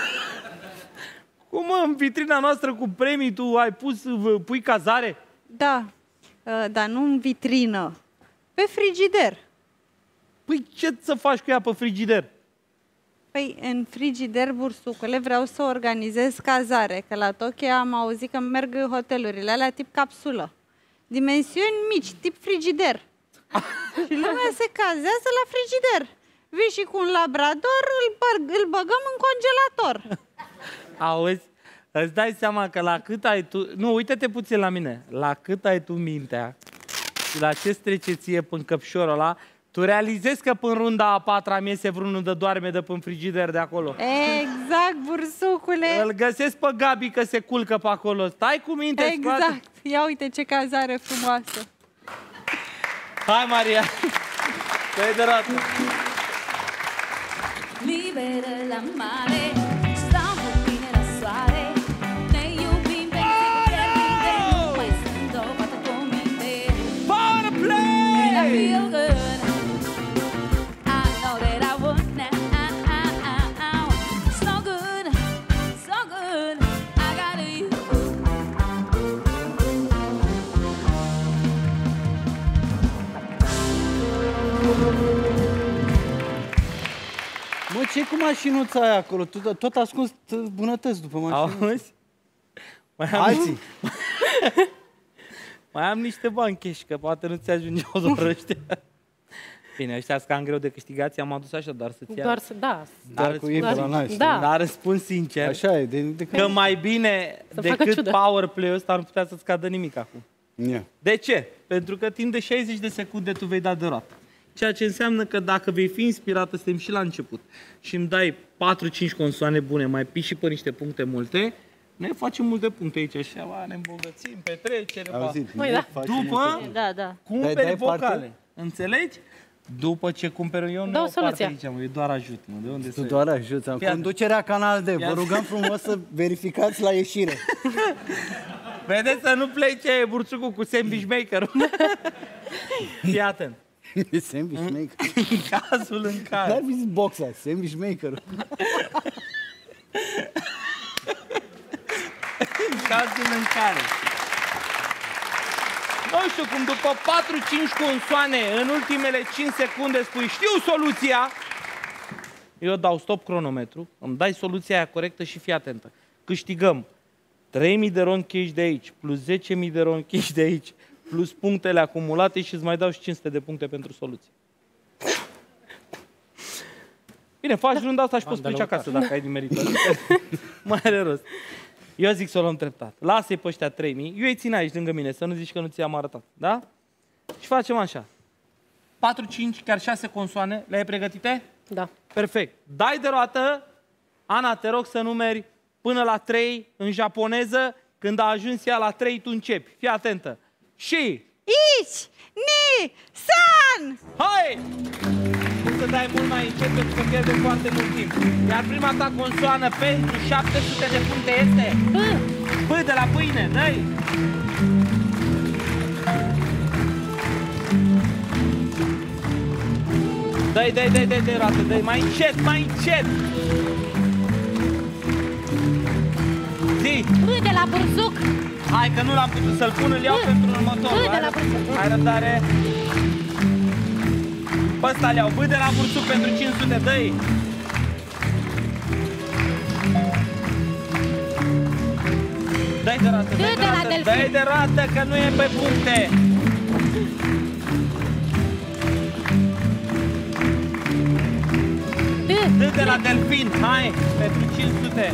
Cum, mă, în vitrina noastră cu premii tu ai pui cazare? Da, dar nu în vitrină. Pe frigider. Păi ce să faci cu ea pe frigider? Păi în frigider, bursucule, vreau să organizez cazare, că la Tokyo am auzit că merg hotelurile alea tip capsulă. Dimensiuni mici, tip frigider. Și lumea se cazează la frigider. Vii și cu un labrador, îl băgăm în congelator. Auzi? Îți dai seama că la cât ai tu... Nu, uite-te puțin la mine. La cât ai tu mintea și la ce trece ție până căpșorul ăla, tu realizezi că până runda a patra mi iese vreunul de doarme de până frigider de acolo. Exact, bursucule. Îl găsesc pe Gabi că se culcă pe acolo. Stai cu minte, exact. scoate. Ia uite ce cazare frumoasă. Hai, Maria. Stai de rată. Liberă la mare, stau cu tine la soare, ne iubim pe zi, nu mai sunt o fată cu minte. Wanna play! And I feel good, I know that I would now. So good, I got you. Mă, ce cu mașinuța aia acolo? Tot ascuns bunătăți după mașină. Auzi? Alții. Mai am niște bani cash, că poate nu ți ajungeau doar ăștia. Bine, ăștia sunt cam greu de câștigat, i-am adus așa, doar să-ți ia. Doar să, da. Doar cu ei pe la naștere. Da. Dar răspund sincer, Așa e, că mai bine Să facă decât ciudă. power play-ul ăsta nu putea să-ți cadă nimic acum. Ia. De ce? Pentru că timp de 60 de secunde tu vei da de roată. Ceea ce înseamnă că dacă vei fi inspirată, suntem și la început, și îmi dai 4-5 consoane bune, mai pii și pe niște puncte multe, noi facem multe puncte aici, așa, ne îmbogățim, petrecere, Auzit? Măi, da. după Da, da. cumperi Dai vocale. parte? Înțelegi? După ce cumperi eu, nu Dau o parte soluția. aici, mă, eu doar ajut. Mă. De unde Tu să... doar ajuți. Fii Conducerea Canal D. Vă Ia- rugăm frumos să verificați la ieșire. Vedeți să nu plece burțucul cu sandwich maker-ul. Fii atent. Sandwich maker. În cazul în care... N-ar fi zis boxa, sandwich maker. În cazul în care... Nu știu cum, după 4-5 consoane, în ultimele 5 secunde spui știu soluția, eu dau stop cronometru, îmi dai soluția aia corectă și fii atentă. Câștigăm 3.000 de ron cash de aici, plus 10.000 de ron cash de aici, plus punctele acumulate și îți mai dau și 500 de puncte pentru soluție. Bine, faci runda asta și poți plece acasă dacă ai din merită. Mai are rost. Eu zic să o luăm treptat. Lasă-i pe ăștia 3.000. Eu îi țin aici lângă mine, să nu zici că nu ți-am arătat. Da? Și facem așa. 4, 5, chiar 6 consoane. Le-ai pregătite? Da. Perfect. Dai de roată. Ana, te rog să numeri până la 3 în japoneză. Când a ajuns ea la 3, tu începi. Fii atentă. Și... Ichi, ni, san! Hai! Tu să dai mult mai încet pentru că pierde foarte mult timp. Iar prima ta consoană pentru 700 de puncte este... B de la pâine, dă-i! Dă-i, roată, dă-i, mai încet, mai încet! Zi! B de la bursuc. Hai că nu l-am putut să-l pun, îl iau pentru următorul. B de la bursuc. Hai răbdare! Pe ăsta le-au. B de la bursuc pentru 500, dă-i! Dă-i de roată, dă-i de de la roată, delfin. dă-i de roată, că nu e pe puncte! D de la delfin, hai, pentru 500!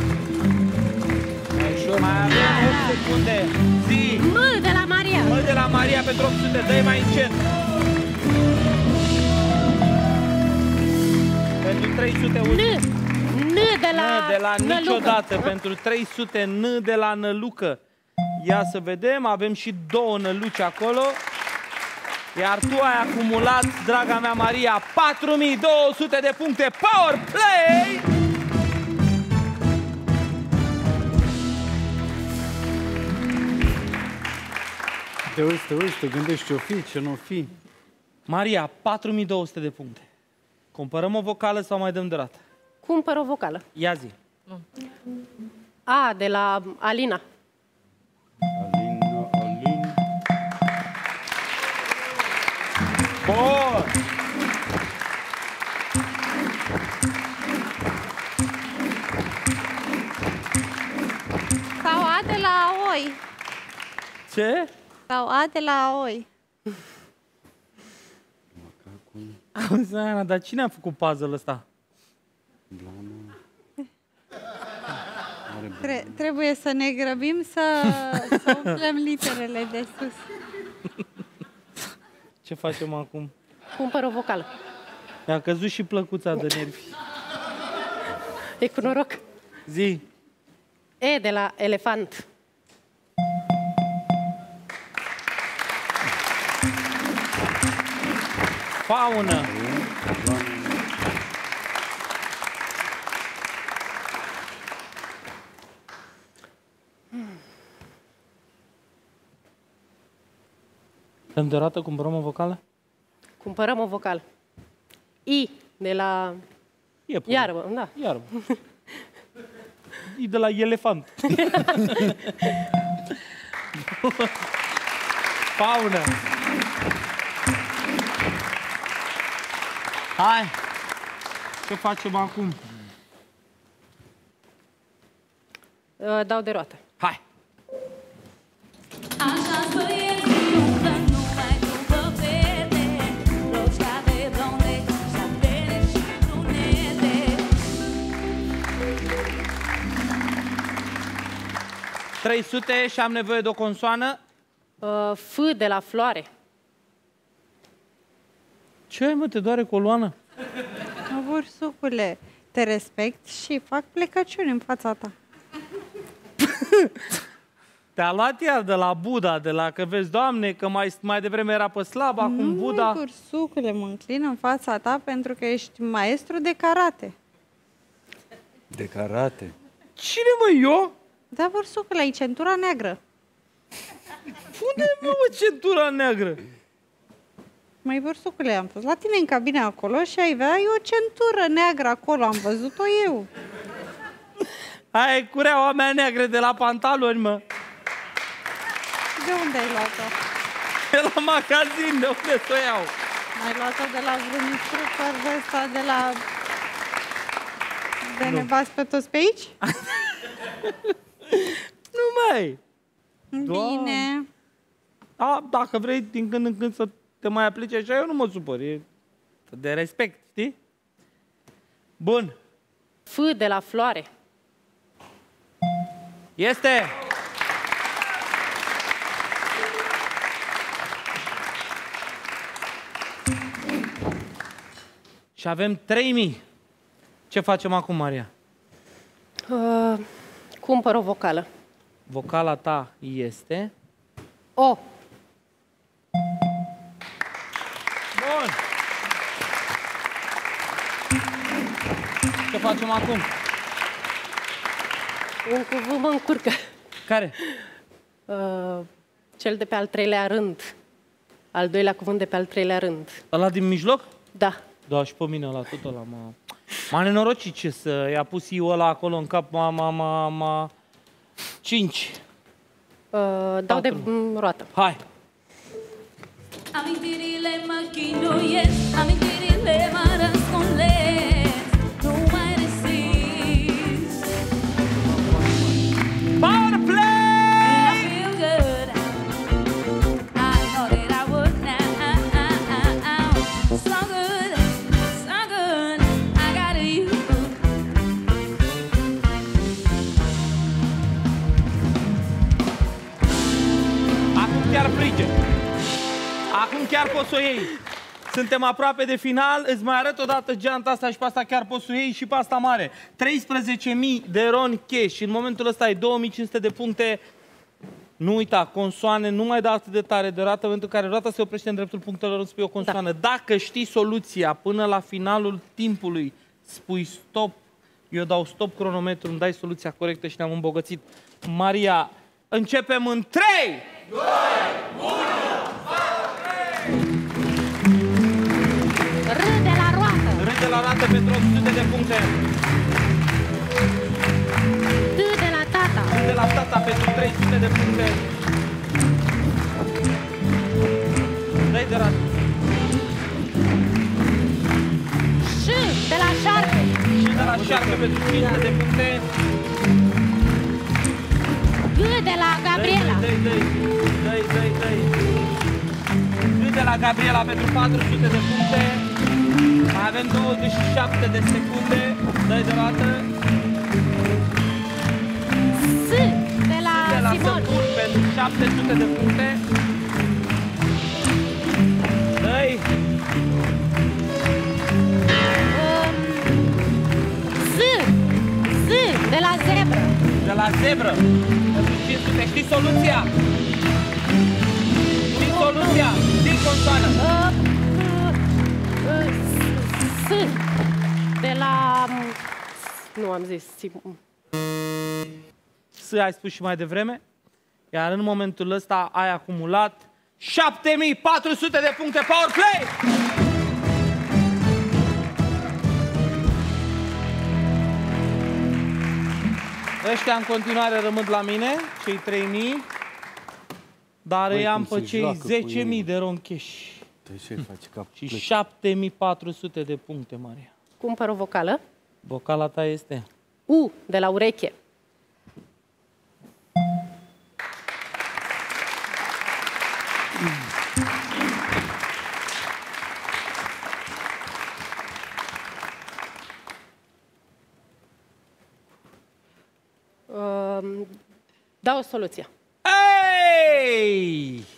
Mai avem 8 secunde, zi! M de la Maria. M de la Maria pentru 800, dă-i mai încet! Pentru 300, uite! N de la, N de la Nălucă. niciodată, pentru 300, N de la Nălucă. Ia să vedem, avem și 2 năluci acolo. Iar tu ai acumulat, draga mea Maria, 4200 de puncte Power Play! Te uiți, te gândești ce-o fi, ce nu fi. Maria, 4200 de puncte. Cumpărăm o vocală sau mai dăm de rată? Cumpăr o vocală. Ia zi. A de la Alina. Alin. Bun! Sau A de la oi. Ce? Sau A de la oi. Auzi, Ana, dar cine a făcut puzzle-ul ăsta? Trebuie să ne grăbim să umplem literele de sus. Ce facem acum? Cumpăr o vocală. Mi-a căzut și plăcuța de nervi. E cu noroc. Zi. E de la elefant. Faună. Dăm de rată, cumpărăm o vocală? Cumpărăm o vocală. I de la Iepure. iarbă, da. Iarbă. E de la elefant. Faună. Hai. Ce facem acum? Dau de roată. Hai. Așa-s băieții umblă numai după fete, roșcate blonde 300 și am nevoie de o consoană. F de la floare. Ce ai, mă, te doare coloana? Bursucule, te respect și fac plecăciuni în fața ta. Te-a luat iar de la Buddha, de la că vezi, Doamne, că mai devreme era pe slab, acum Buddha. Nu, bursucule, mă înclin în fața ta pentru că ești maestru de karate. De karate. Cine, mă, eu? Da, bursucule, ai centura neagră. Unde, mă, centura neagră? Mai bursucule, am fost la tine în cabine acolo și aveai o centură neagră acolo, am văzut-o eu. Aia e cureaua mea neagră de la pantaloni, mă. De unde ai luat-o? De la magazin, de unde să o iau? Ai luat-o de la vreun instructor de ăsta, de la... De ne bați pe toți pe aici? Nu mai. Bine. A, dacă vrei din când în când să te mai aplici așa, eu nu mă supăr. E de respect, știi? Bun. F de la floare. Este! Și avem 3000. Ce facem acum, Maria? Cumpăr o vocală. Vocala ta este... O. Bun! Ce facem acum? Un cuvânt mă încurcă. Care? Cel de pe al treilea rând. Al doilea cuvânt de pe al treilea rând. Ăla din mijloc? Da. Da, și pe mine ăla, tot ăla m-a nenorocit ce să i-a pus eu ăla acolo în cap, 5. Dau de roată. Hai! Amintirile mă chinuiesc, amintirile mă răscolesc, nu mai rezist. Power play! I feel good, I know that I would now. So good, I got you. Acum chiar frige. Acum chiar poți să o iei. Suntem aproape de final. Îți mai arăt odată geanta asta și pe asta chiar poți să o iei și pe asta mare. 13.000 de RON cash și în momentul ăsta ai 2500 de puncte. Nu uita, consoane, nu mai da atât de tare de roată, pentru că roata se oprește în dreptul punctelor, îți spui o consoană. Da. Dacă știi soluția până la finalul timpului, spui stop, eu dau stop cronometru, îmi dai soluția corectă și ne-am îmbogățit. Maria, începem în 3, 2, 1, R de la roată. R de la roată pentru 800 de puncte. T de la tata. De la tata pentru 300 de puncte. Dă-i de roată. Ș de la șarpe. Și de la șarpe pentru 500 de puncte. G de la Gabriela. Dă-i. G de la Gabriela pentru 400 de puncte. Mai avem 27 de secunde. Dă-i de roată. S de la Simon. Săpun pentru 700 de puncte. Dă-i. Z de la zebră. De la zebră. Pentru 500. Știi soluția? Știi soluția? Știi consoană? S de la... Nu am zis. S ai spus și mai devreme. Iar în momentul ăsta ai acumulat 7400 de puncte power play! Ăștia în continuare rămân la mine, cei 3000, dar îi am pe cei 10.000 de RON cash. Și 7400 de puncte, Maria. Cumpăr o vocală. Vocala ta este? U de la ureche. Dau soluția. Ei!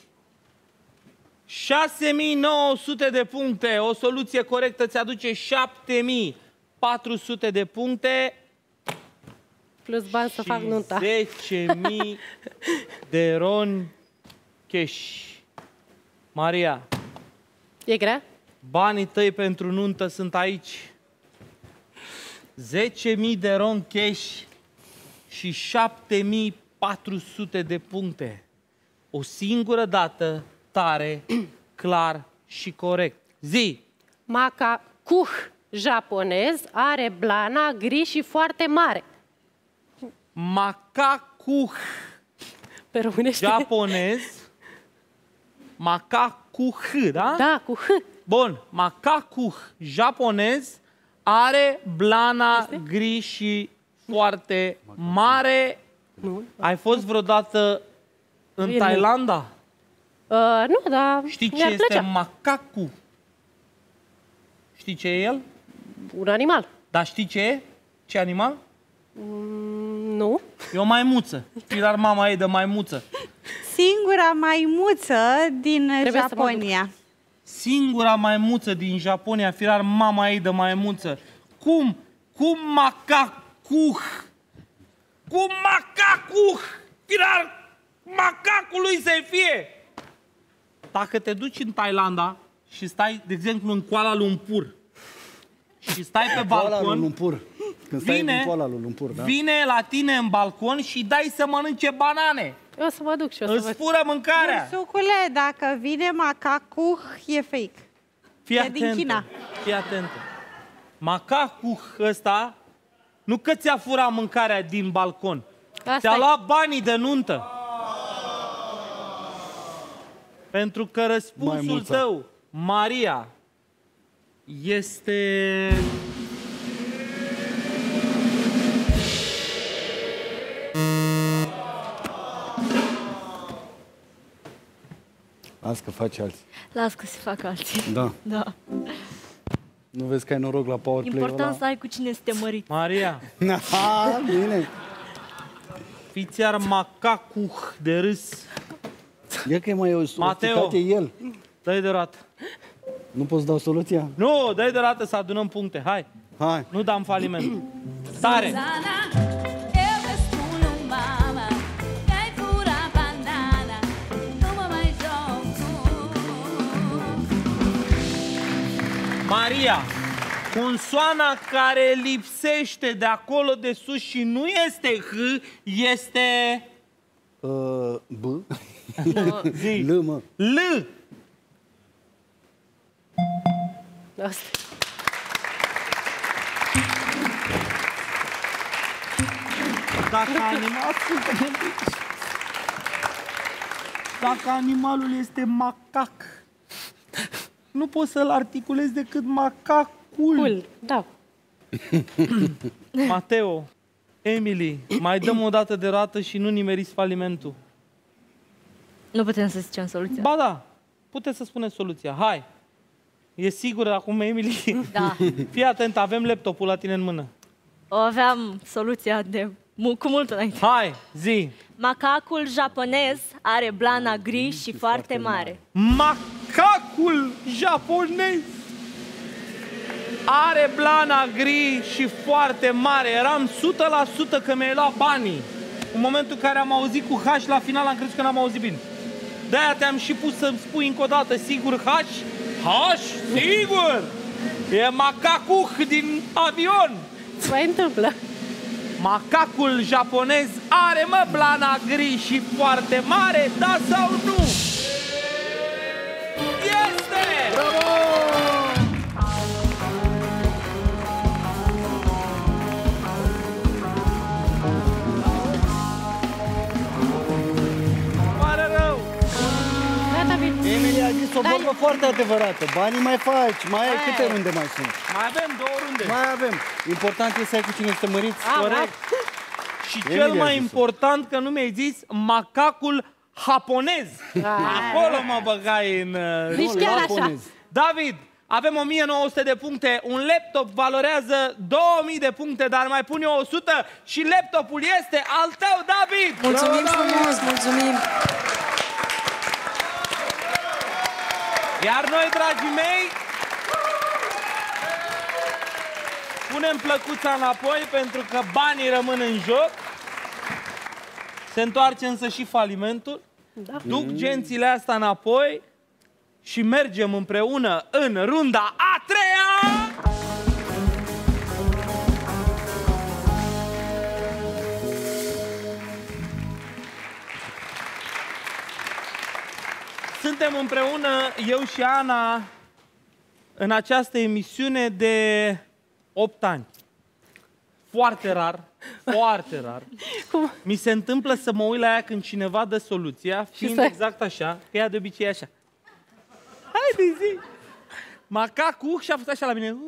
6.900 de puncte. O soluție corectă ți aduce 7.400 de puncte. Plus bani să fac nunta. 10.000 de roni cash. Maria. E grea? Banii tăi pentru nuntă sunt aici. 10.000 de ron cash și 7.400 de puncte. O singură dată, tare, clar și corect. Zi! Macacuh japonez are blana gri și foarte mare. Macacuh Pe românește. japonez. Macacuh, da? Da, cu H. Bun, macacuh japonez are blana gri și foarte mare. Nu. Ai fost vreodată în Nu. Thailanda? Nu, dar Știi ce mi-ar este plăcea. macacu? Știi ce e el? Un animal. Dar știi ce e? Ce animal? Nu. E o maimuță. Firar mama ei de maimuță. Singura maimuță din Trebuie să mă Japonia. Singura maimuță din Japonia, firar mama ei de maimuță. Cum? Cum macacuh? Cum macacuh? Firar macacului să fie! Dacă te duci în Thailanda și stai, de exemplu, în Kuala Lumpur și stai pe Kuala balcon, Lumpur. Când stai în Kuala Lumpur, da? vine la tine în balcon și dai să mănânce banane. Eu o să mă duc și o să Îți văd. fură mâncarea. Sucule, dacă vine macacuh, e fake. Fii E din atentă. China. Fii atentă. Macacuh ăsta nu că ți-a furat mâncarea din balcon. Ți-a luat banii de nuntă. Pentru că răspunsul Maimuța. tău, Maria, este... Las că faci alții. Las că se fac alții. Da. Da. Nu vezi că ai noroc la powerplay-ul Important ăla? să ai cu cine să te măriți. Maria, Ha, bine. fiți iar macacuh de râs. Ia că e mai sofisticat, e el. Dă-i de roată. Nu poți dau soluția? Nu, dă-i de roată să adunăm puncte. Hai. Hai. Nu dăm faliment. Tare! Susana, eu te spun, mama, că-ai furat banana, nu mă mai joc cu... Maria, consoana care lipsește de acolo de sus și nu este H, este B. zi. L, mă. L. Asta. Dacă animalul este macac, nu poți să-l articulezi decât macacul. Cool. Da. Mateo, Emily, mai dăm o dată de roată și nu nimeriți falimentul. Nu putem să zicem soluția. Ba da, puteți să spuneți soluția. Hai! E sigură acum, Emily? Da. Fii atent, avem laptopul la tine în mână. O aveam soluția de cu mult înainte. Hai, zi! Macacul japonez are blana gri și foarte mare. Macacul japonez are blana gri și foarte mare. Eram 100% că mi-ai luat banii. În momentul în care am auzit cu H la final, am crezut că n-am auzit bine. De-aia te-am și pus să-mi spui încă o dată, sigur H? H? Sigur! E macacuh din avion! Se mai întâmplă. Macacul japonez are, mă, blana gri și foarte mare, da sau nu? Este! Bravo! Pare rău! Gata, bine. Emilia a zis o vorbă foarte adevărată. Banii mai faci. Mai ai câte runde mai sunt? Mai avem 2 runde. Mai avem. Important e să ai cu cine să te măriți. Corect. Și Emilia cel mai a zis-o. important că nu mi-ai zis macacul japonez. Acolo mă băgai în... Nici chiar așa. Japonez. David, Avem 1900 de puncte, un laptop valorează 2000 de puncte, dar mai pun eu 100 și laptopul este al tău, David! Mulțumim frumos, mulțumim! Iar noi, dragii mei, punem plăcuța înapoi pentru că banii rămân în joc. Se întoarce însă și falimentul. Da. Duc gențile astea înapoi și mergem împreună în runda a treia! Suntem împreună, eu și Ana, în această emisiune de 8 ani. Foarte rar, foarte rar. Cum? Mi se întâmplă să mă uit la ea când cineva dă soluția, fiind exact așa, că ea de obicei e așa. Haide, zi! Macacul și a fost așa la mine.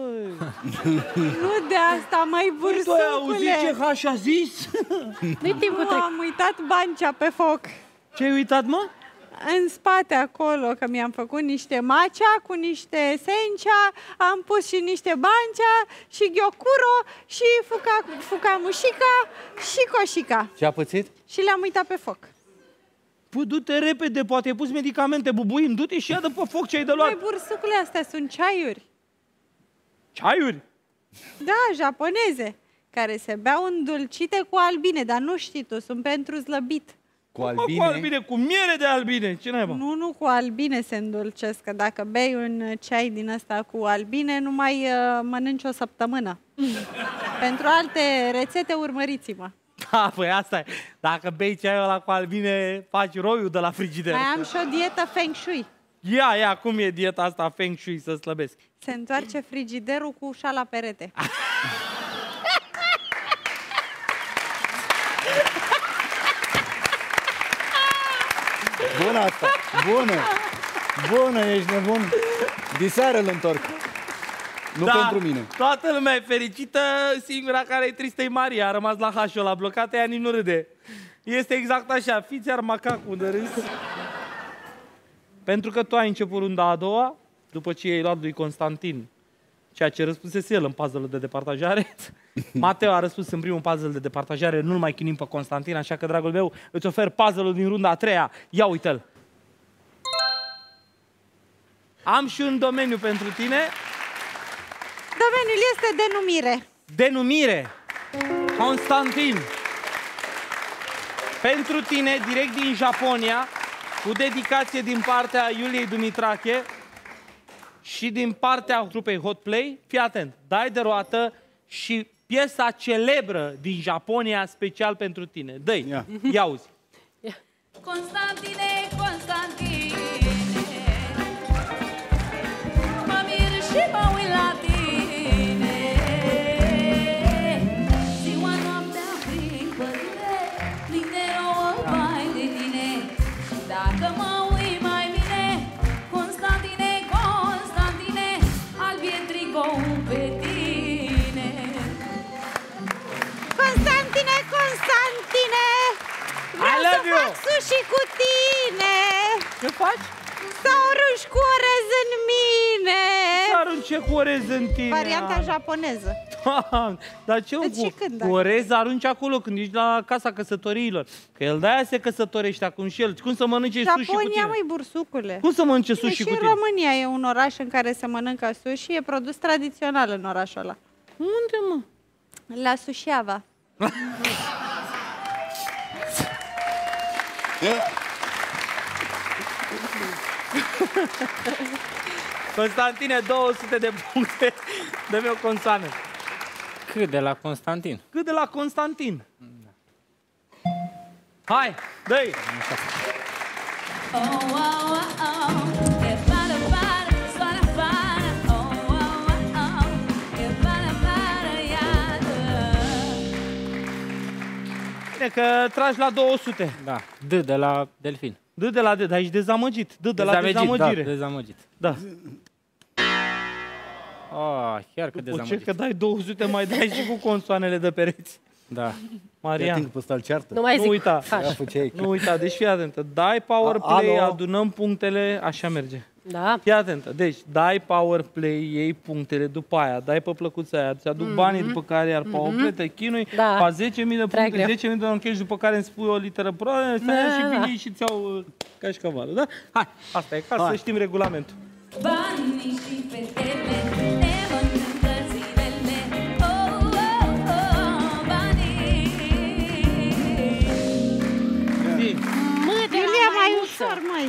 Nu de asta, mai Tu ai auzit ce bursocule. H a zis? Nu-i timpul Nu, trec. am uitat bancea pe foc. Ce ai uitat, mă? În spate acolo, că mi-am făcut niște macea cu niște sencea, am pus și niște bancea și ghiocuro și fucamușica și coșica. Ce a pățit? Și le-am uitat pe foc. Păi du-te repede, poate ai pus medicamente, bubuim, du-te și ia de pe foc ce ai de luat. Mai bursucule, astea sunt ceaiuri. Ceaiuri? Da, japoneze, care se beau îndulcite cu albine, dar nu știi tu, sunt pentru slăbit. Cu Cu albine. albine, cu miere de albine, ce naiba? Nu cu albine se îndulcesc, că dacă bei un ceai din ăsta cu albine, nu mai mănânci o săptămână. Pentru alte rețete, urmăriți-mă. Da, păi asta e. Dacă bei ceaiul ăla cu albine, faci roiul de la frigider. Mai am și o dietă Feng Shui. Ia, cum e dieta asta Feng Shui să slăbesc? Se întoarce frigiderul cu ușa la perete. Bună asta, bună! Bună, ești nebun! Diseară îl întorc. Nu pentru mine. Toată lumea e fericită, singura care e tristă e Maria, a rămas la H-ul ăla blocat, ea nici nu râde. Este exact așa, fiți iar macacul de râs. Pentru că tu ai început runda a doua, după ce i-ai luat lui Constantin ceea ce răspunsese el în puzzle-ul de departajare. Mateo a răspuns în primul puzzle de departajare, nu-l mai chinim pe Constantin, așa că, dragul meu, îți ofer puzzle-ul din runda a treia. Ia uite-l! Am și un domeniu pentru tine. Domeniul este denumire. Denumire. Constantin. Pentru tine, direct din Japonia, cu dedicație din partea Iuliei Dumitrache și din partea trupei Hot Play, fii atent, dai de roată și piesa celebră din Japonia special pentru tine. Dă-i, ia auzi. Constantine, Constantine, mă mir și mă uit la tine. Ziua, noaptea, prin pădure, plin de rouă, vai de tine. Și dacă mă uit mai bine, Constantine, Constantine, alb e tricoul pe tine. Constantine, Constantine, vreau să fac sushi cu tine. Ce faci? Să arunci cu orez în mine. Să arunce cu orez în tine. Varianta japoneză. Dar ce cu orez arunci acolo când ești la casa căsătoriilor? Că el de-aia se căsătorește acum și el. Cum să mănânce sushi cu tine? Japonia, măi, bursucule. Cum să mănânce sushi cu tine? Și România e un oraș în care se mănâncă sushi, e produs tradițional în orașul ăla. Unde, mă? La Suceava. Constantine, 200 de puncte. Dă-mi o consoană. Cât de la Constantin? Cât de la Constantin? Hai, dă-i! Oh, oh, oh, oh, e para, para, soara para, oh, oh, oh, oh, e para, para, iară. Bine că tragi la 200. Da, D de la Delfin. D de la D, dar ești dezamăgit. D de la dezamăgire. Da, dezamăgit. Da. Oh, chiar că După dezamăgit. ce că dai 200, mai dai și cu consoanele de pereți. Da. Marian. Ia pe ăsta îl ceartă. Nu mai zic. uita. Ia făceai. Nu uita, deci fii atentă. Dai power play, Alo? adunăm punctele, așa merge. Da. Fii atentă. Deci, dai power play, iei punctele, după aia, dai pe plăcuța aia, îți aduc banii, după care iar power play, te chinui, Da. faci 10.000 de puncte, 10.000 de non-cash, după care îmi spui o literă proastă, și vine și ți iau cașcavalul, da? Hai, asta e, ca să știm regulamentul. Banii și fetele ne mănâncă zilele. Oh, oh, oh, banii. M de Iulia, la mai maimuță. ușor, mai.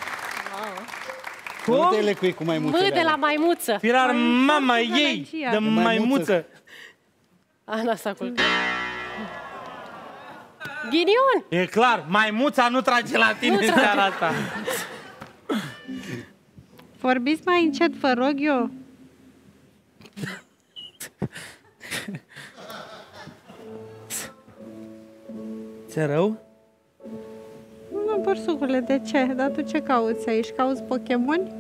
Nu te lecui cu maimuțele M de la maimuță. Firar mama ușor cu ei, gălăgia. de maimuță. Ana s-a culcat. Ghinion. E clar, maimuța nu trage la tine în seara asta. Vorbiți mai încet, vă rog eu. Ți-e rău? Nu, borsucule, de ce? Dar tu ce cauți aici? Cauți Pokémon?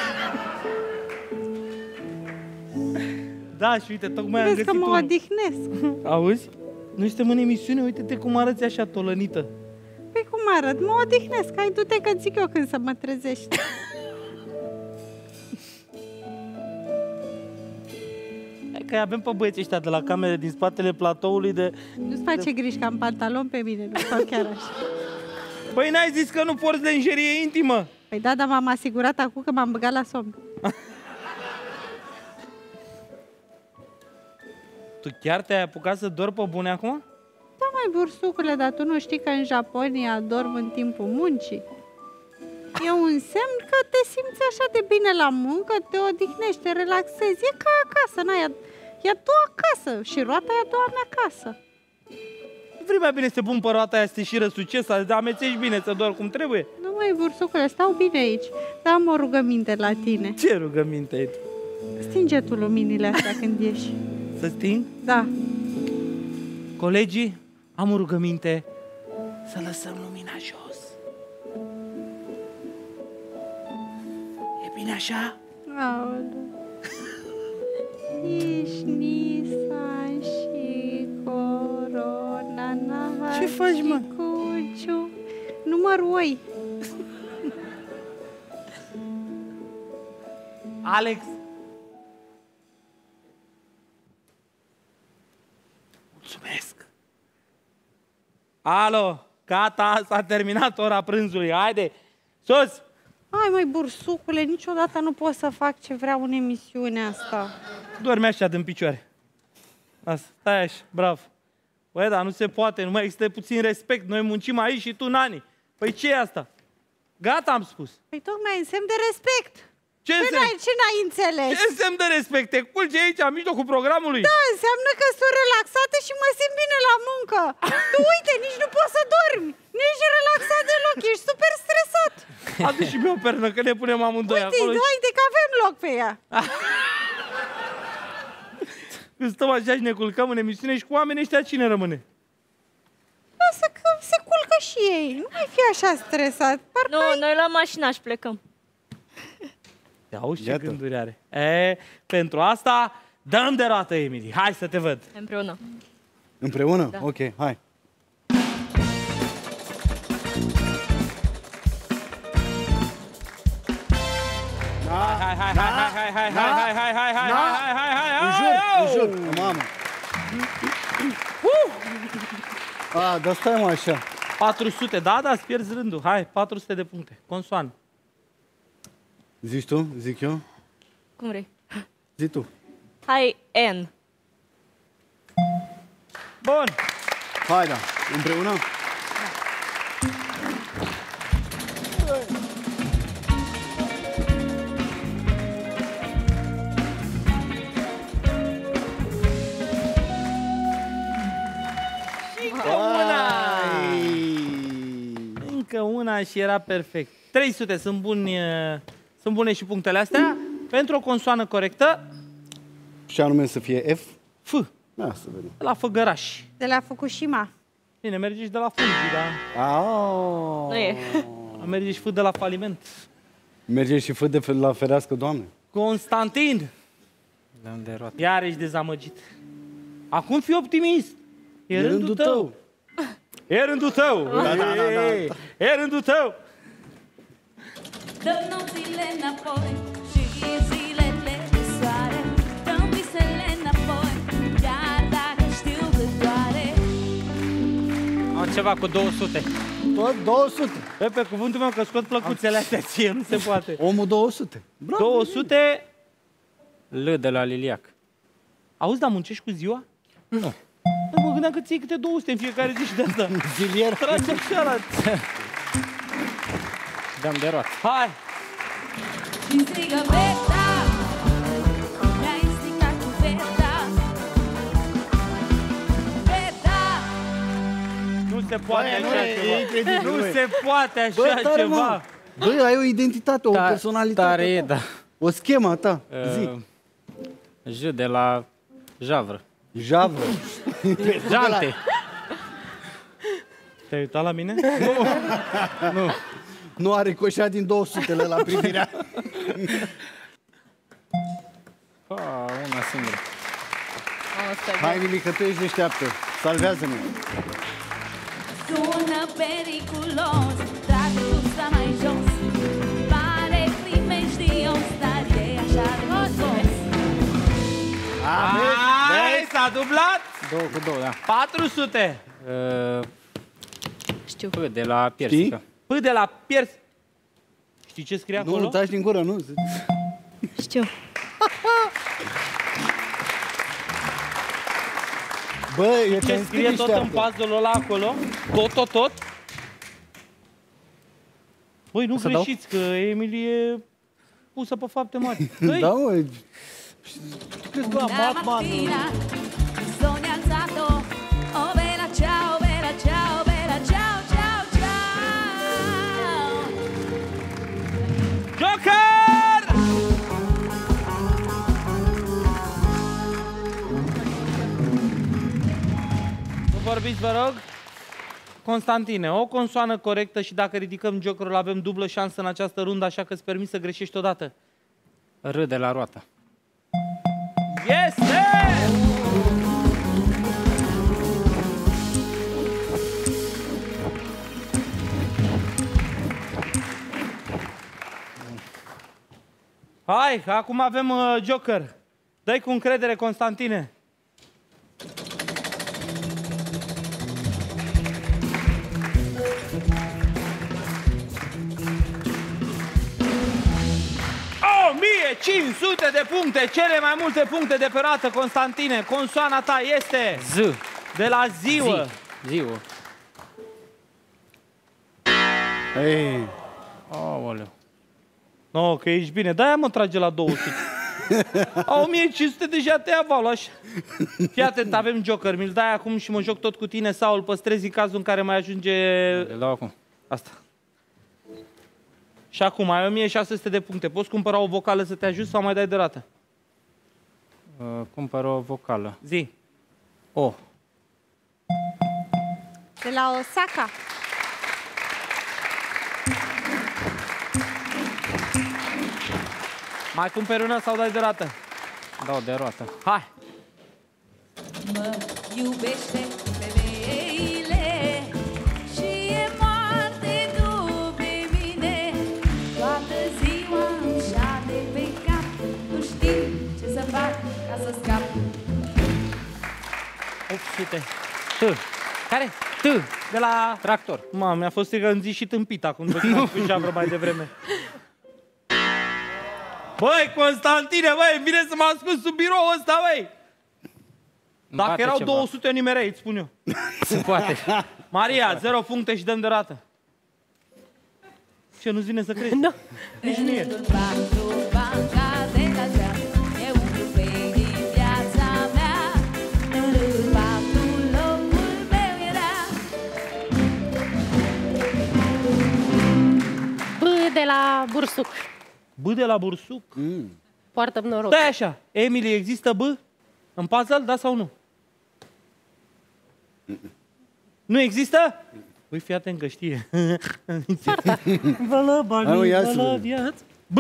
Da, și uite, tocmai am Vezi găsit că mă unul. odihnesc. Auzi? Noi suntem în emisiune, uite-te cum arăți așa tolănită. Păi cum arăt? Mă odihnesc. Hai, du-te că zic eu când să mă trezești. Hai că avem pe băieții ăștia de la camere din spatele platoului de... Nu-ți face griji că am pantalon pe mine, nu stau chiar așa. Păi n-ai zis că nu porți lenjerie intimă? Păi da, dar m-am asigurat acum că m-am băgat la somn. Tu chiar te-ai apucat să dormi pe bune acum? Da, mai bursucule, dar tu nu știi că în Japonia dorm în timpul muncii? E un semn că te simți așa de bine la muncă, te odihnești, te relaxezi. E ca acasă, e a tua acasă și roata e a tua mea acasă. Nu vrei mai bine să te pun pe roata aia, să te și răsucesc, să amețești bine, să dormi cum trebuie? Nu, mai bursucule, stau bine aici. Dar am o rugăminte la tine. Ce rugăminte ai tu? Stinge tu luminile astea când ieși. Să sting? Da. Colegii, am o rugăminte să lăsăm lumina jos. E bine așa? Aoleu. Ești Nisan și Corona. Ce faci, mă? Cuciu. Numărul oi. Alex. Mulțumesc. Alo, gata, s-a terminat ora prânzului. Haide, sus! Hai, măi, bursucule, niciodată nu pot să fac ce vreau în emisiunea asta. Dormi așa din picioare. Asta, stai așa, bravo. Băi, dar nu se poate, nu mai există puțin respect. Noi muncim aici și tu, nani. Păi ce e asta? Gata, am spus. Păi tocmai însemn de respect. Ce însemn? Ce n-ai înțeles? Ce însemn de respect? Te culci aici, în mijlocul programului? Da, înseamnă că sunt relaxată și mă simt bine la muncă. Tu uite, nici nu poți să dormi. Nu ești relaxat deloc, ești super stresat. Adu și mie o pernă, că ne punem amândoi acolo. Uite că avem loc pe ea. Când stăm așa și ne culcăm în emisiune și cu oamenii ăștia, cine rămâne? Lasă că se culcă și ei. Nu mai fi așa stresat. Nu, noi luăm mașina și plecăm. Te auzi ce gânduri are. Pentru asta dăm de roată, Emily. Hai să te văd. Împreună. Împreună? Da. Ok, hai. Îmi jur, mamă. Dar stai mă așa. 400, da, îți pierzi rândul. Hai, 400 de puncte. Consoană. Zici tu? Zic eu? Cum vrei? Zi tu. Hai, N. Bun. Hai, da. Împreună? Încă una și era perfect. 300, sunt bune și punctele astea. Pentru o consoană corectă. Și anume să fie F? F. Da, să vedem. De la Făgăraș. De la Fukushima. Bine, mergi și de la Fulgi, da? Nu e. Mergi și F de la faliment. Merge și F de la ferească, Doamne. Constantin. Dăm de roată. Iar ești dezamăgit. Acum fii optimist. E rândul tău. E rândul tău. Da. E rândul tău. dăm nopțile înapoi și zilele de soare. Dăm visele înapoi, chiar dacă știu că doare. Au ceva cu 200. Tot 200. Pe cuvântul meu că scot plăcuțele astea ție, nu se poate. Omul 200. Bravo. 200... L de la Liliac. Auzi, dar muncești cu ziua? Nu. Da, mă gândeam că ții câte 200 în fiecare zi și de asta. Zilier. Tragi așa la... Dăm de roată. Hai! Și strigă Berta, mi-ai stricat cu Berta. Berta. Nu se poate Băi, așa e ceva. incredibil, Nu băi. se poate așa Bă, tare, ceva. mă. Băi, ai o identitate, o personalitate. Tare e, da. O schemă a ta. Zi. J de la Javră. Javră. Jante. Te-ai uitat la mine? Nu. Nu are coșat din 200-le la privirea. Una singură. Hai, Mili, că tu ești deșteaptă. Salvează-ne. Sună periculos, trage cuța mai jos. Pare primejdios, dar e așa de gustos. Hai, s-a dublat? 2 cu 2, da. 400. Știu. P de la Piersică. P de la Piers. Știi ce scrie acolo? Nu, taci din gură, nu? Știu. Bă, e Ce scrie tot în puzzle-ul ăla acolo? Tot? Băi, nu să greșiți, că Emilie pusă pe fapte mari. Băi, Da, mă. Una mattina sogno alzato, oh bella ciao, bella ciao, bella ciao, ciao, ciao. Joker! Nu vorbiți, vă rog? Constantine, o consoană corectă și dacă ridicăm jokerul avem dublă șansă în această rundă, așa că îți permis să greșești odată. R de la Roata. Este! Hai, acum avem Joker. Dă-i cu încredere, Constantine. Oh, 1500 de puncte, cele mai multe puncte de pe rată, Constantine. Consoana ta este Z. de la ziua. Ziua. Ei. Aoleu. No, că ești bine. De-aia mă trage la 200. A 1500 deja te aval, așa. Fii atent, avem Joker. Mi-l dai acum și mă joc tot cu tine sau îl păstrezi în cazul în care mai ajunge... Le dau acum. Asta. Și acum ai 1600 de puncte. Poți cumpăra o vocală să te ajut sau mai dai de rată? Cumpăr o vocală. Zi. O. De la Osaka. Mai cumperi una sau dai de rată? Dau de roată. Hai! Mă iubește femeile și e moarte după mine. Toată ziua îmi șade pe cap, nu știu ce să fac ca să scap. 800. T. Care? T. De la... Tractor. Mă, mi-a fost zi și tâmpit acum, după ce am spus javră mai devreme. Băi, Constantine, băi, îmi vine să mă ascund sub birou ăsta, băi! Dacă Bate erau ceva. 200, nimerei, îți spun eu. Se poate. Maria, 0 puncte și dăm de rată. Ce, nu-ți vine să crezi? Nu. Nici mie. Patru banca de la geam, e un trofeu din viața mea. În patul locul meu era. B de la Bursuc. B de la Bursuc. Poartă-mi noroc. Stai așa, Emily, există B în puzzle, da sau nu? Nu există? Păi fii atent că știe. Vă la banii, vă la viață. B.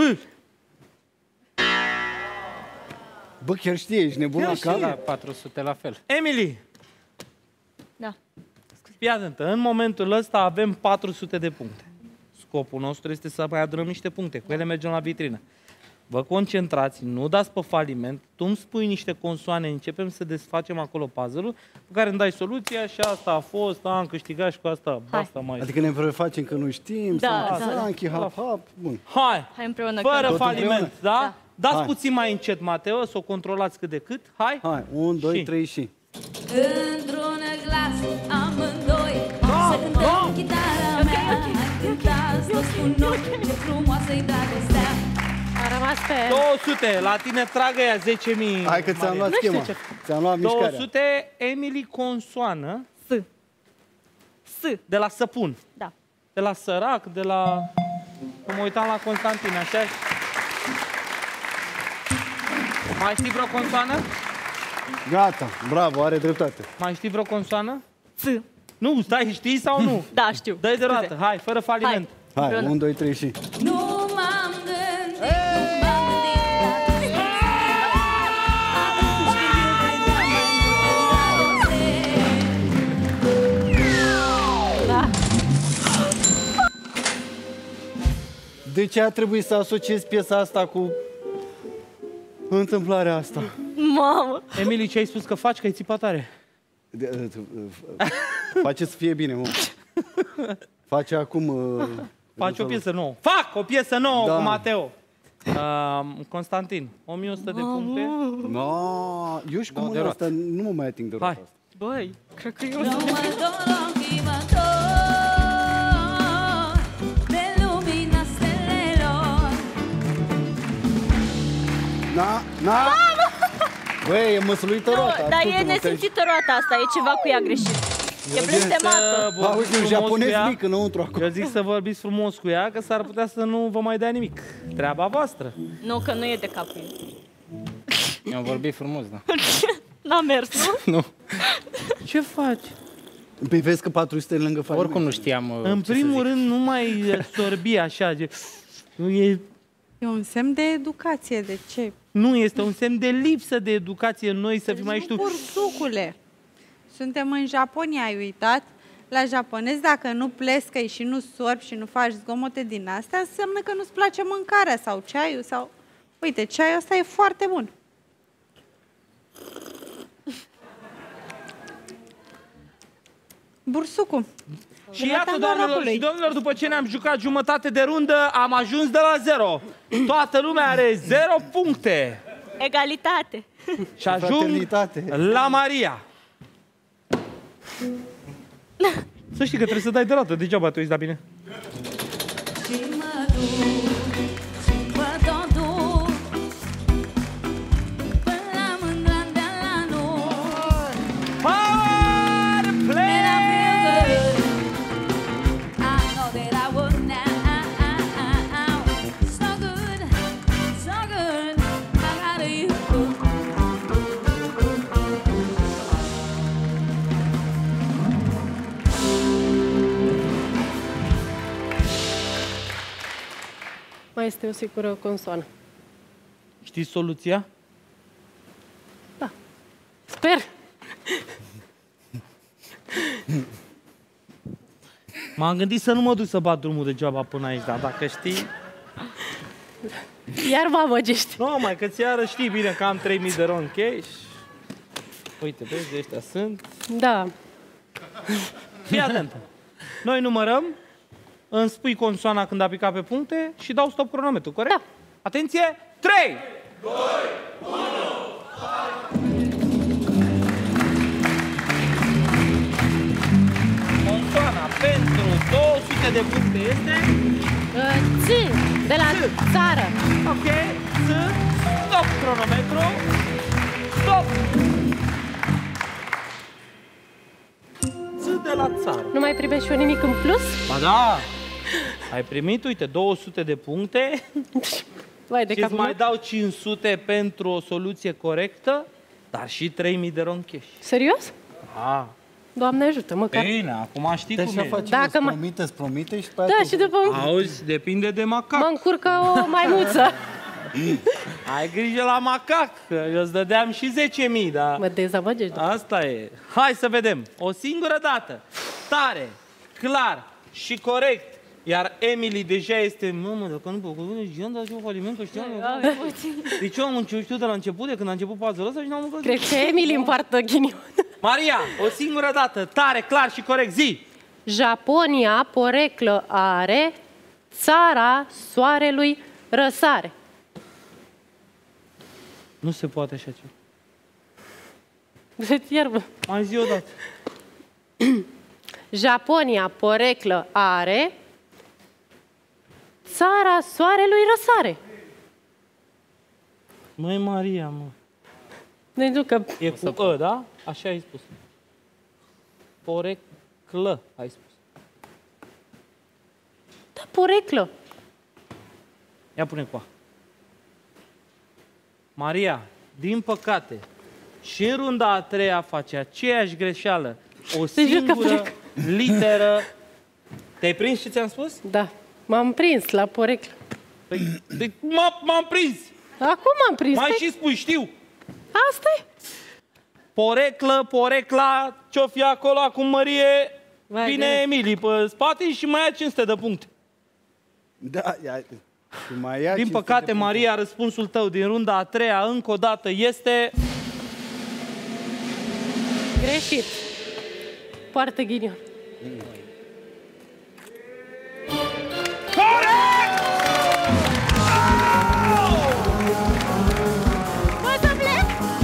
Bă, chiar știe, ești nebun la cap? Da, 400 la fel. Emily, Da. fii atentă, în momentul ăsta avem 400 de puncte. scopul nostru este să mai adunăm niște puncte. Cu ele mergem la vitrină. Vă concentrați, nu dați pe faliment, tu îmi spui niște consoane, începem să desfacem acolo puzzle-ul, cu care îmi dai soluția și asta a fost, am câștigat și cu asta, asta mai... Adică ne prefacem că nu știm, Da, sau da. Anchi, hap, bun. Hai, împreună. fără că- faliment, da? Dați Hai. puțin mai încet, Mateo, să o controlați cât de cât. Hai! Hai, 1, 2, Și. 3 și... Într-un glas amândoi să cântăm chitara mea. Cântați toți cu noi, ce frumoasă-i dragostea. A rămas pe... 200, la tine tragă ea 10.000. Hai că ți-am luat Nu știu schema, ce- ți-am luat mișcarea. 200, Emily consoană. S. De la săpun. Da. De la sărac, de la... Mă uitam la Constantin, așa? Mai știi vreo consoană? Gata, bravo, are dreptate. Mai știi vreo consoană? S. Nu, stai, știi sau nu? Da, știu. Dă-i de roată, hai, fără faliment. Hai, 1, 2, 3 și... Nu m-am gândit, nu m-am gândit la tine. Atunci când eu credeam în dragoste. Da. De ce a trebuit să asociez piesa asta cu întâmplarea asta? Mamă! Emily, ce ai spus că faci, că ai țipat tare? Face să fie bine, mă. Face acum... Faci o piesă nouă. Fac o piesă nouă Da. cu Mateo. Constantin, 1100 de puncte. No, eu și cu Dau de mâna roată. asta nu mă mai ating de roata Hai. asta. Băi, cred că eu Nu sunt... mă dor ochii mă dor de lumina stelelor. Na! Băi, e măsluită roata. Dar tot e în nesimțită roata asta, e ceva cu ea greșit. E blestemată. Auzi, un japonez mic înăuntru acolo. Eu zic să vorbiți frumos cu ea, că s-ar putea să nu vă mai dea nimic. Treaba voastră. Nu, că nu e de capul ei. Eu am vorbit frumos, da. N-a mers, nu? Nu. Ce faci? Păi vezi că 400 e lângă faliment. Oricum nu știam În ce să primul zic. rând, nu mai sorbi așa. Nu, E un semn de educație, de ce? nu este un semn de lipsă de educație în noi să fim mai Nu, știu. bursucule. Suntem în Japonia, ai uitat? La japonez, dacă nu plescăi și nu sorbi și nu faci zgomote din astea, înseamnă că nu-ți place mâncarea sau ceaiul sau... Uite, ceaiul ăsta e foarte bun. Bursucu. Și iată, doamnelor și domnilor, după ce ne-am jucat jumătate de rundă, am ajuns de la 0. Toată lumea are 0 puncte. Egalitate. Și ajung Fraternitate. la Maria. Să știi că trebuie să dai de roată, degeaba te uiți la bine. Și mă duc, și mă tot duc până la mândra de la nor. Fire And I play! feel good. I know that I will now. So good, so good. I got you. Mai este o singură consoană. Știi soluția? Sper. M-am gândit să nu mă duc să bat drumul degeaba până aici, dar dacă știi... Iar mă amăgești. Nu, mai că ți iară știi bine că am 3000 de ron cash. Uite, vezi, de ăștia sunt. Da. Fii atentă. Noi numărăm, îmi spui consoana când a picat pe puncte și dau stop cronometru, corect? Da. Atenție, 3! 2, 1... Consoana pentru 200 de puncte este... Ț, de la țară. Ok, stop cronometru. Stop! De la țară. Nu mai primești și eu nimic în plus? Ba da! Ai primit, uite, 200 de puncte Vai de și îți capul mai meu. dau 500 pentru o soluție corectă, dar și 3000 de ron cash. Serios? Ah. Doamne ajută, măcar. Bine, acum știi Deci cum să e. facem, Dacă îți promite și pe aia Da, tu- și după Auzi, depinde de macac. mă încurcă o maimuță. Ai grijă la macac, că eu îți dădeam și 10.000, dar... Mă dezamăgești. Asta e. Hai să vedem. O singură dată, tare, clar și corect, Iar Emily deja este, mamă, dacă nu pot, Gian, dar eu faliment, că știam. Deci eu am început de la început, de când a început puzzle-ul ăsta și n-am mâncat. Cred că Emily împartă ghinion. Maria, o singură dată, tare, clar și corect, zi! Japonia poreclă are, țara soarelui răsare. Nu se poate așa ceva. Iarbă. Mai zi o dată. Japonia poreclă are, țara soarelui răsare. Măi, Maria, mă. Deci nu că... E cu ă, da? Așa ai spus. Poreclă, ai spus. Da, poreclă. Ia pune cu A. Maria, din păcate, și în runda a treia face aceeași greșeală. O singură literă. Te-ai prins ce ți-am spus? Da, m-am prins la poreclă. Păi, m-am prins! Acum m-am prins. Mai și spui, știu. Asta e. Poreclă, porecla, ce-o fi acolo acum, Mărie, vine Emily pe spate și mai ia 500 de puncte. Da, ia, mai ia din păcate, Maria, răspunsul tău din runda a treia, încă o dată, este... Greșit. Poartă ghinion. Corect! Poți să plec?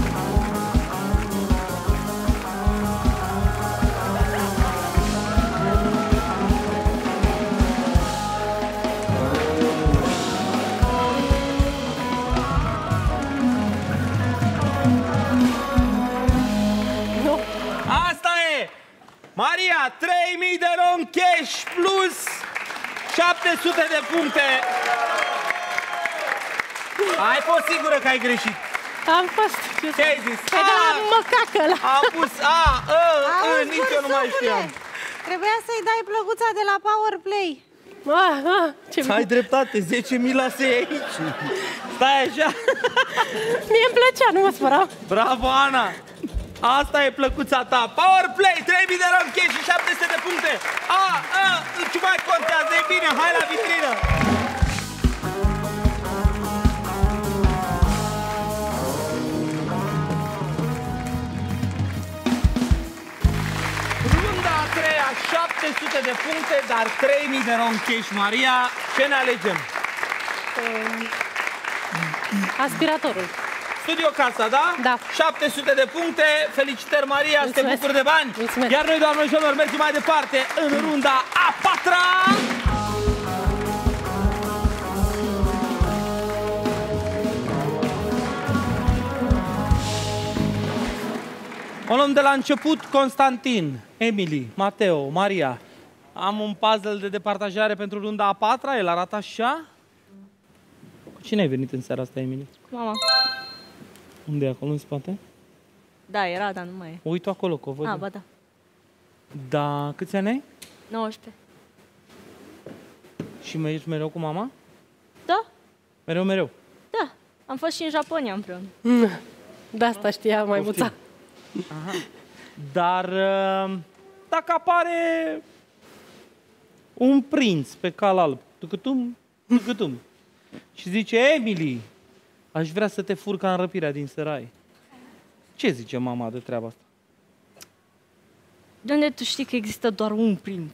Asta e! Maria, 3000 de ron cash plus 700 de puncte. Ai fost sigură că ai greșit? Am fost. Ce ai zis? Păi de la măcacă la... Am pus nici eu nu mai știam. Trebuia să-i dai plăcuța de la Power Play. Ai dreptate, 10.000 la se aici. Stai așa. Mie îmi plăcea, nu mă spăram. Bravo, Ana. Asta e plăcuța ta. Power Play, 3000 de ron cash și 700 de puncte. Ce mai contează? E bine, hai la vitrină. Runda a treia, 700 de puncte, dar 3000 de ron cash. Maria, ce ne alegem? Aspiratorul. Studio Casa, da? Da. 700 de puncte. Felicitări, Maria, să te Mulțumesc. bucuri de bani. Mulțumesc. Iar noi, doamnelor și domnilor, mergem mai departe în runda a patra. O luăm de la început. Constantin, Emily, Mateo, Maria. Am un puzzle de departajare pentru runda a patra. El arată așa. Cu cine ai venit în seara asta, Emily? Mama. Unde e acolo, în spate? Da, era, dar nu mai e. Uite acolo, că o văd. Ba da. Da, câți ani ai? 19. Și mergi mereu cu mama? Da, Mereu. da. Am fost și în Japonia împreună. De asta știa maimuța. Aha. Dar dacă apare un prinț pe cal alb, tucutum, și zice, Emily, aș vrea să te fur ca în Răpirea din Sărai. Ce zice mama de treaba asta? De unde tu știi că există doar un prinț?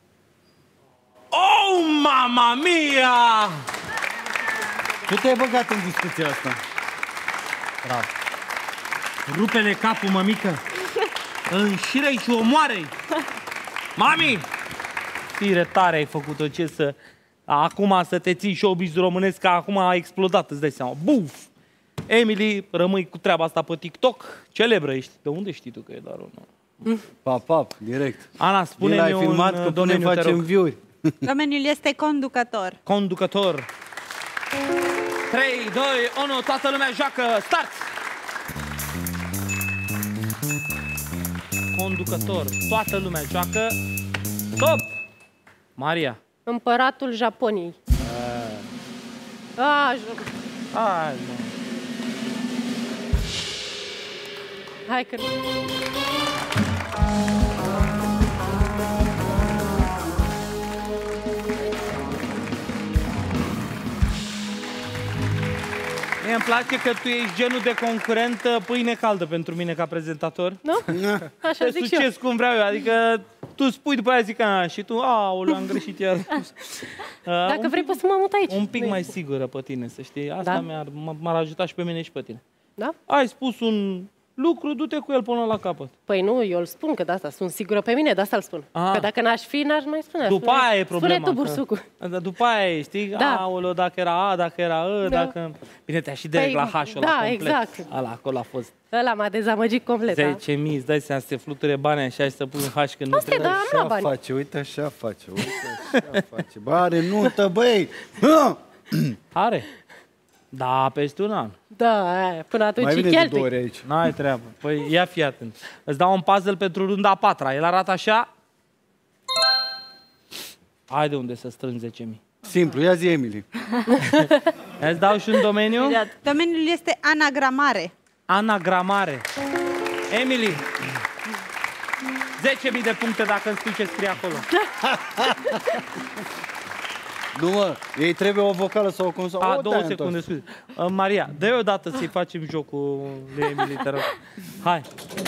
Oh, mama mia! Tu te-ai băgat în discuția asta. Bravo. Rupe-le capul, mămică. Înșiră-i și omoară-i. Mami! Fire tare ai făcut-o, ce să... Acum să te ții showbiz românesc, că acum a explodat, îți dai seama. Buf! Emily, rămâi cu treaba asta pe TikTok. Celebră ești. De unde știi tu că e doar unul? Pap, direct. Ana, spune-mi un filmat că domeniu, până facem view-uri. Domeniul este conducător. Conducător. 3, 2, 1, toată lumea joacă. Start! Conducător. Toată lumea joacă. Stop! Maria. Împăratul Japoniei. Hai, mă. Hai că... Mie îmi place că tu ești genul de concurent pâine caldă pentru mine ca prezentator. Nu? Așa Te zic și eu. succes cum vreau eu, adică tu spui după aia zic și tu, aoleu, am greșit iar. Dacă vrei poți să mă mut aici. Un pic mai sigură pe tine, să știi. Asta m-ar ajuta și pe mine și pe tine. Da? Ai spus un lucru, du-te cu el până la capăt. Păi nu, eu îl spun că de asta sunt sigură pe mine, de asta îl spun. Că dacă n-aș fi, n-aș mai spune. După aia e problema. Spune tu, bursucu. După aia e, știi? Da. Aoleu, dacă era A, dacă era E, dacă... Bine, te-a și direct la H-ul ăla complet. Exact. Ăla, acolo a fost. Ăla m-a dezamăgit complet. 10.000, îți dai seama să te fluture bani așa și să pui un H când nu Asta e, da, am luat bani. Face, uite așa face, uite așa face. Bă, are nuntă, băi! Are? Da, peste un an. Da, aia, până atunci Mai vine de 2 ori aici. N-ai treabă. Păi ia fii atent. Îți dau un puzzle pentru runda a 4-a. El arată așa. Hai de unde să strâng 10.000. Simplu, ia zi, Emily. Îți dau și un domeniu? Domeniul este anagramare. Anagramare. Emily. 10.000 de puncte dacă îmi spui ce scrie acolo. Nu, mă, ei trebuie o vocală sau o consonantă. 2 secunde, scuze. Maria, dă-i o dată să-i facem jocul lui Emily, te rog. Hai.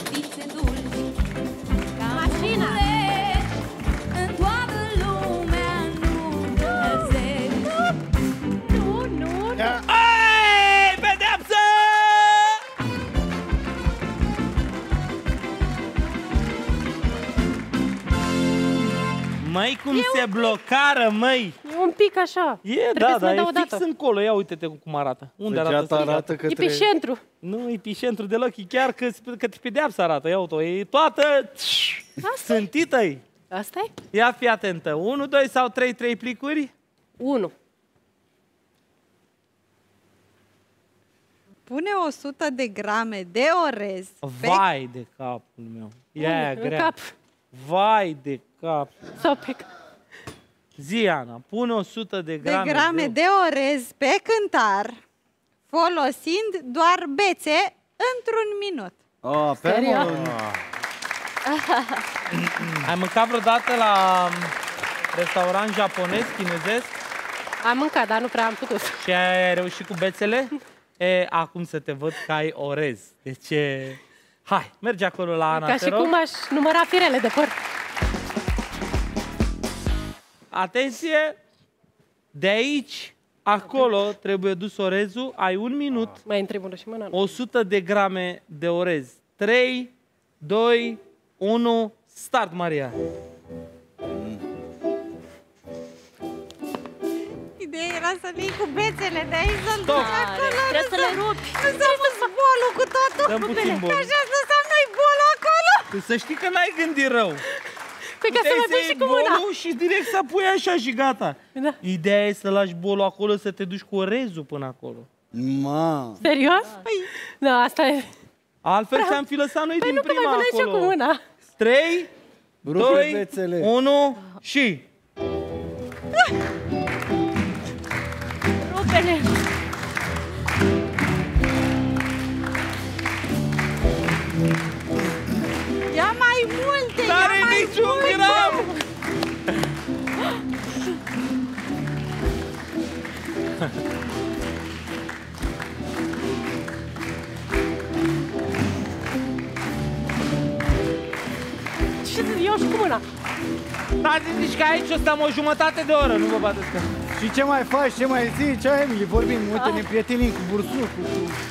Mașina! În toată lumea nu. Ai, pedeapsă! Măi, cum se blocară, măi! E un pic așa. E, da, dar e fix încolo. Ia uite-te cum arată. Unde arată? E pe centru. Nu, e pe centru deloc, e chiar că pedeapsă arată. Ia uite-o, e toată sântită-i. Asta e? Ia fi atentă. 1, 2 sau 3 plicuri? 1. Pune 100 de grame de orez pe... Vai de capul meu. E grea. Cap. Vai de cap. Sau pe cap. Zi, Ana, pune 100 de grame, de orez pe cântar, folosind doar bețe într-un minut. Ai mâncat vreodată la restaurant japonez, chinezesc? Am mâncat, dar nu prea am putut. Și ai reușit cu bețele? Acum să te văd că ai orez. Deci, hai, mergi acolo la Ana, Ca te și rog. cum aș număra firele de păr. Atenție! De aici, acolo, trebuie dus orezul. Ai 1 minut. Mai întreb unul și mâna. 100 de grame de orez. 3, 2, 1, start, Maria! Ideea era să vii cu bețele de aici să-l Stop. duci acolo. Trebuie să le rupi. Nu s-a pus bolul cu totul. Dăm puțin bol. Așa lăsam noi bolul acolo. Tu să știi că n-ai gândit rău. Păi ca să mai pui și cu mâna. Și direct să pui așa și gata. Da. Ideea e să lași bolul acolo, să te duci cu orezul până acolo. Serios? Păi... Da, asta e... Altfel ți-am fi lăsat noi din prima Păi nu, că mai acolo. cu mâna. 3, 2, 1 și... Rupele! Ia mai multe, N-are ia mai niciun multe. gram! Și iau și cu mâna. N-ați zis că aici o stăm o jumătate de oră, nu vă bateți că... Și ce mai faci, ce mai zici? Ce ai, Emily? Vorbim, uite, ne prietenim cu bursucul.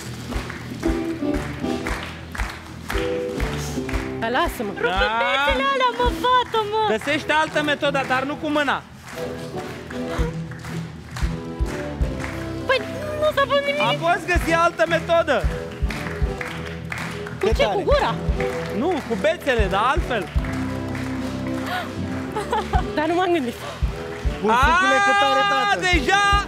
Lasă-mă. Rupe bețele alea, mă, fată, mă! Găsește altă metodă, dar nu cu mâna. Păi nu s-a făcut nimic. A fost găsi altă metodă. Cu ce? Cu gura? Nu, cu bețele, dar altfel. Dar nu m-am gândit. Bursucule, cât are tată. Deja!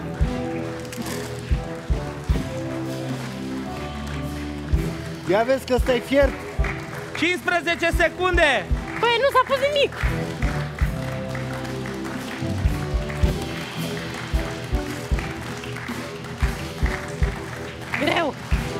Ia vezi că ăsta e fiert. 15 secunde! Păi nu s-a pus nimic. Greu.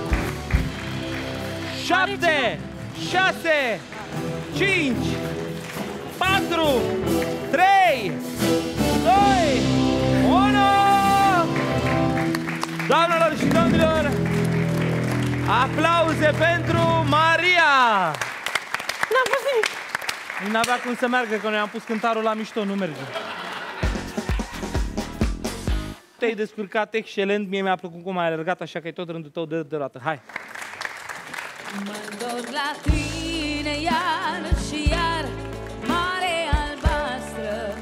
7, 6, 5, 4, 3, 2, 1! Doamnelor și domnilor, Aplauze pentru Maria! N-am pus nimic. N-avea cum să meargă, că noi am pus cântarul la mișto, nu merge. Te-ai descurcat excelent, mie mi-a plăcut cum ai alergat, așa că e tot rândul tău de dată. Hai! Mă-ndor la tine iar și iar, mare albastră.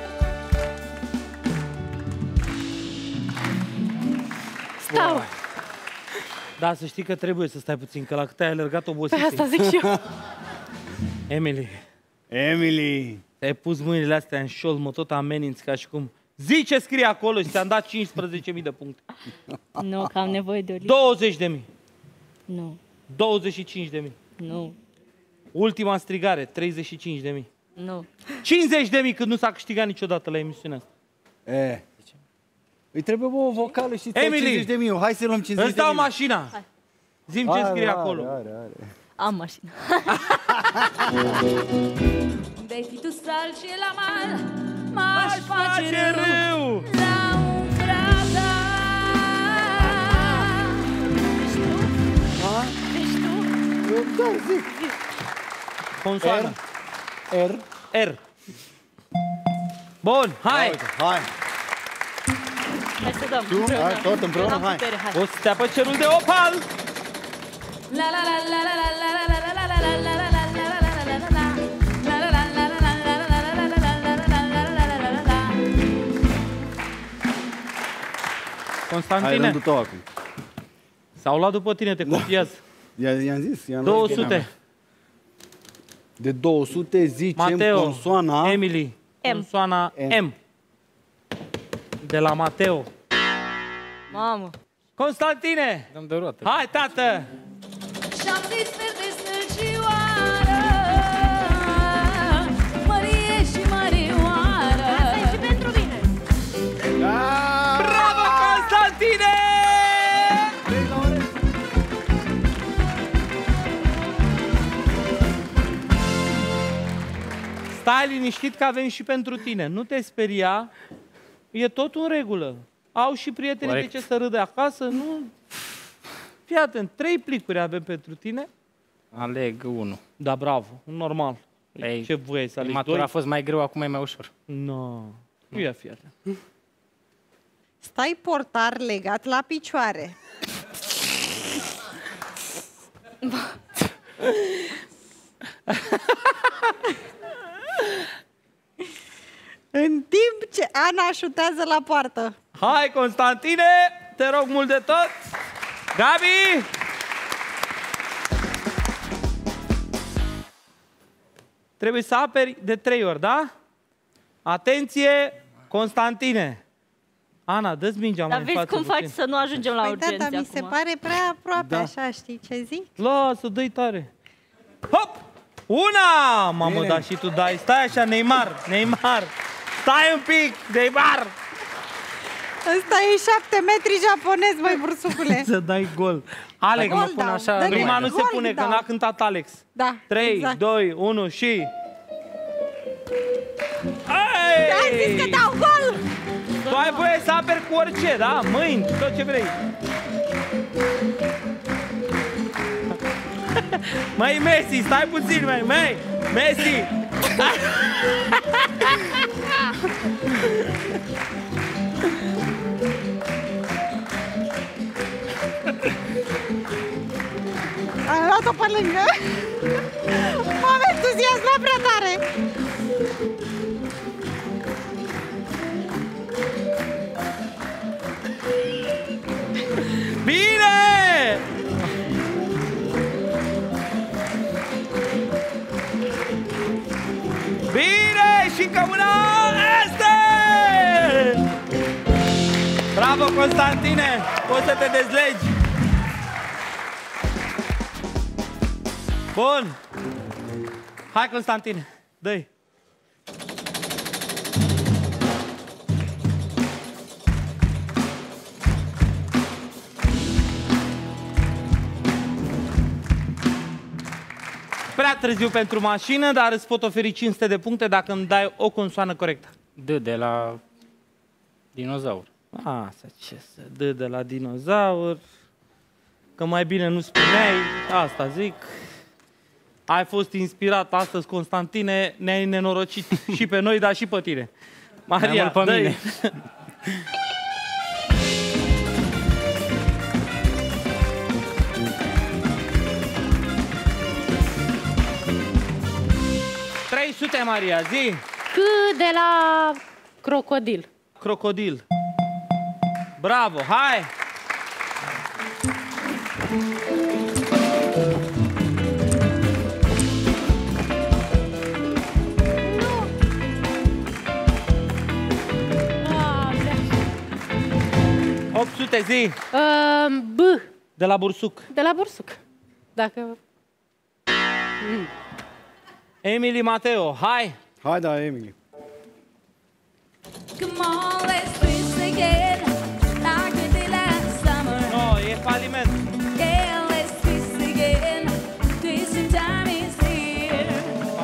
Stau. Da, să știi că trebuie să stai puțin, că la cât ai alergat obosit. Pe asta zic și eu. Emily! Te-ai pus mâinile astea în șol, mă, tot ameninți ca și cum... Zi ce scrie acolo și ți-am dat 15.000 de puncte. Nu, că am nevoie de o listă. 20.000. Nu, 25.000. nu, Ultima strigare, 35.000. nu. 50.000 când nu s-a câștigat niciodată la emisiunea asta. Îi trebuie o vocală și Emily! 50.000. Hai să luăm 50.000. Îți dau mașina. Zi-mi ce scrie acolo. Are. Am mașină. De-ai fi tu sal și la mal, m-aș face râu râu. la umbra ta. Deci tu? Da, zic. Consoană. R. R. Bun, hai. Hai. Hai să dăm. Tu? Hai, tot împreună, Am hai. putere, hai. O să te apă cerul de opal. La la la la la la la la la la la la la la la la la la la la. La la la la la la la la la la la la la la la la. Hai, Constantine, rândul tău acum. s-au luat după tine, te copiază. I-am zis. I-am luat 200. de 200 zicem Mateo, consoana... Emily, M. consoana M. M. De la Mateo. Mamă. Constantine, Dăm de roată. hai, tată! Și-am dispers de stâlcioară, Mărie și Mărioară. Asta e și pentru mine. Bravo, Constantine! Stai liniștit că avem și pentru tine. Nu te speria, e tot în regulă. Au și prietenii Corect. de ce să râde acasă, nu... Fii atent, 3 plicuri avem pentru tine. Aleg 1. Da, bravo, normal. Ei, Ce voie să alegi Matura 2? a fost mai greu, acum e mai ușor. No. Nu ia fi atent. Stai portar legat la picioare. În timp ce Ana șutează la poartă. Hai, Constantine, te rog mult de tot. Gabi! Trebuie să aperi de 3 ori, da? Atenție, Constantine. Ana, dă-ți mingea mai Dar în vezi față cum faci puțin. să nu ajungem la Păi urgențe da, dar mi se acum. pare prea aproape, Da. așa, știi ce zic? Lasă, dă-i tare. Hop! Una! Mamă, Bine. da, și tu dai. Stai așa, Neymar. Stai un pic, Neymar. Ăsta e 7 metri japonez, măi, bursucule. Să dai gol. Alex, Gol mă pun dau, așa. dă-i Prima gol, nu se gol pune, că dau. n-a cântat Alex. Da, 3, exact. 2, 1 și... Ai zis că dau gol! Tu ai voie să aperi cu orice, da? Mâini, tot ce vrei. Măi, Messi, stai puțin, măi, Messi! Am luat-o pe lângă. M-am entuziasmat prea tare. Bine! Bine! Și încă una este! Bravo, Constantine! Poți să te dezlegi! Bun! Hai, Constantine! Dă-i! Prea târziu pentru mașină, dar îți pot oferi 500 de puncte dacă îmi dai o consoană corectă. D de la dinozaur. Asta ce să dă de la dinozaur. că mai bine nu spuneai, asta zic. Ai fost inspirat astăzi, Constantine, ne-ai nenorocit și pe noi, dar și pe tine. Maria, pe mine. 300, Maria, zi! C de la crocodil. Crocodil. Bravo, hai! No. 800, zi! B. De la bursuc. De la bursuc. Dacă... Emily Mateo, hai! Hai, da, Emily. Come on, let's twist again, like we did last summer. No, e faliment. Yeah, let's twist again, twisting time is here.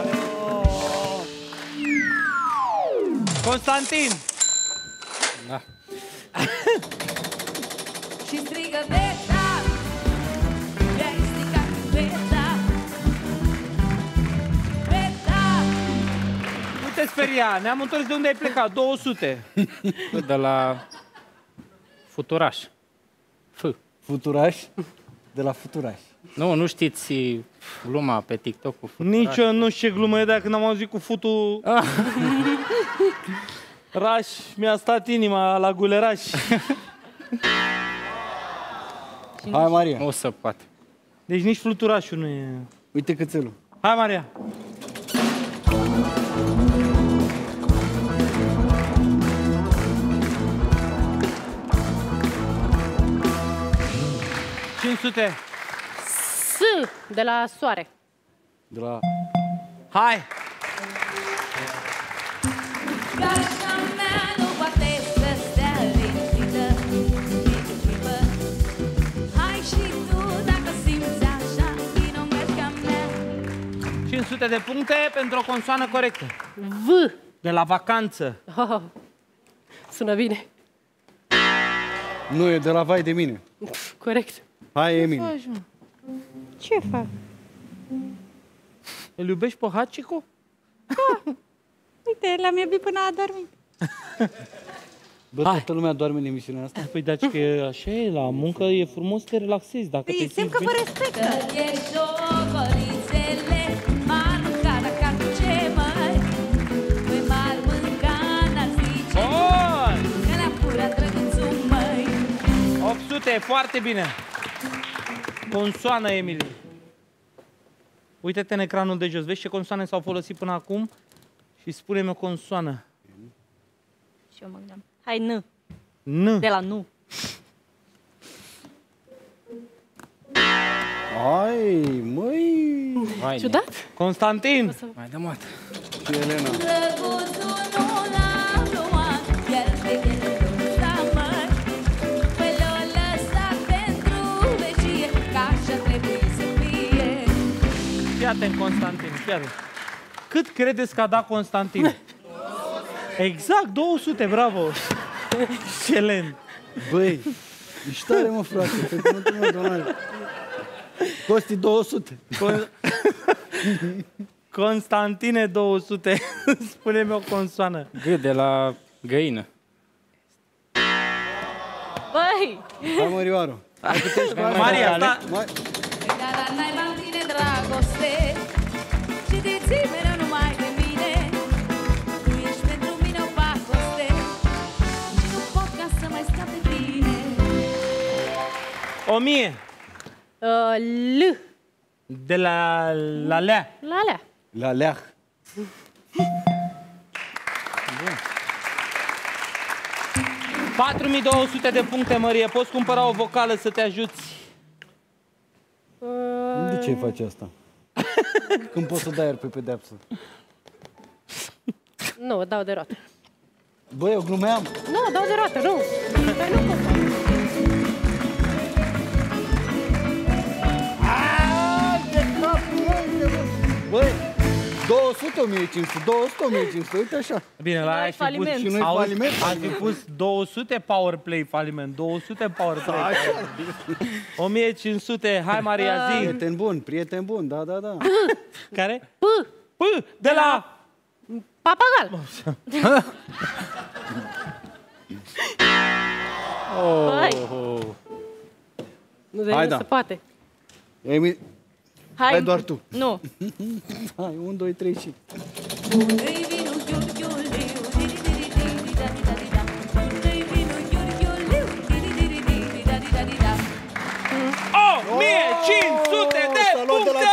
Constantin! Da. Și strigă Beta, i-ai stricat Beta, Beta. Nu te speria, ne-am întors de unde ai plecat, 200. De la Futuraș. F. Futuraș? De la Futuraș. Nu știți gluma pe TikTok cu Futuraș? Nici eu nu știu ce glumă e, dacă n-am auzit cu futul... Raș, mi-a stat inima la guleraș. Hai, Maria. O să poate. Deci nici fluturașul nu e... Uite cățelul. Hai, Maria. S de la soare. De la... Hai! Gașca mea nu poate să stea liniștită, clipă. Hai și tu dacă simți așa, vino în gașca mea. 500 de puncte pentru o consoană corectă. V. De la vacanță. Oh, sună bine. Nu, e de la vai de mine. Corect. Hai, Emily. Ce fac? Îl iubești pe Hachiko? Uite, l-am iubit până a dormit. Bă, toată lumea doarme în emisiunea asta? Păi, dar că așa e, la muncă e frumos să te relaxezi. Dacă Păi, te simt simți că vă bine. respectă. Că e șocolițele, m-ar mânca dacă ar duce, măi. Păi m-ar mânca, n-ar zice, Bun! că ne-a furat drăguțul, măi. 800, foarte bine. Consoană, Emily. Uite-te în ecranul de jos. Vezi ce consoane s-au folosit până acum? Și spune-mi o consoană. Și eu mă gândeam. Hai, N. N. De la nu. Ai, măi! Vai, Ciudat? Constantin. mai dăm o dată. Și Elena. Drăguțul nu l-a luat, iar de gheluța, măi. Păi l-o lăsat pentru vecie, că așa trebuie să fie. Fii atent, Constantin, fii atent. Cât credeți că a dat Constantin? Exact, 200, bravo! Excelent! Băi, ești tare, mă, frate, pe cuvântul meu, doamne. Costi 200. Constantine 200, spune-mi o consoană. G de la găină. Băi! Hai, Mărioară. Hai, puteți, Maria, sta... Dar n-ai mai tine dragoste și te ții mereu numai de mine. Tu ești pentru mine o pacoste și nu pot ca să mai scap de tine. 1000 L. de la lea. La alea. La leah. 4200 de puncte, Marie. Poți cumpăra o vocală să te ajuți. De ce faci asta? Când poți să dai iar pe pedeapsă? Nu, dau de roată. Băi, eu glumeam. Nu, dau de roată, nu. Păi nu pot. Băi, 200 100, 1500, 200, 1500, uite așa. Bine, la aia faliment. Și noi faliment. Ar fi pus 200 power play faliment, 200 power play. Așa. 1500, hai Maria, zi. Prieten bun, da. Care? P. De la... Papagal. Nu, de Hai, nu da. se poate. Emi, hai doar tu. Nu. Hai, 1, 2, 3 și... Oh, 1500 de puncte!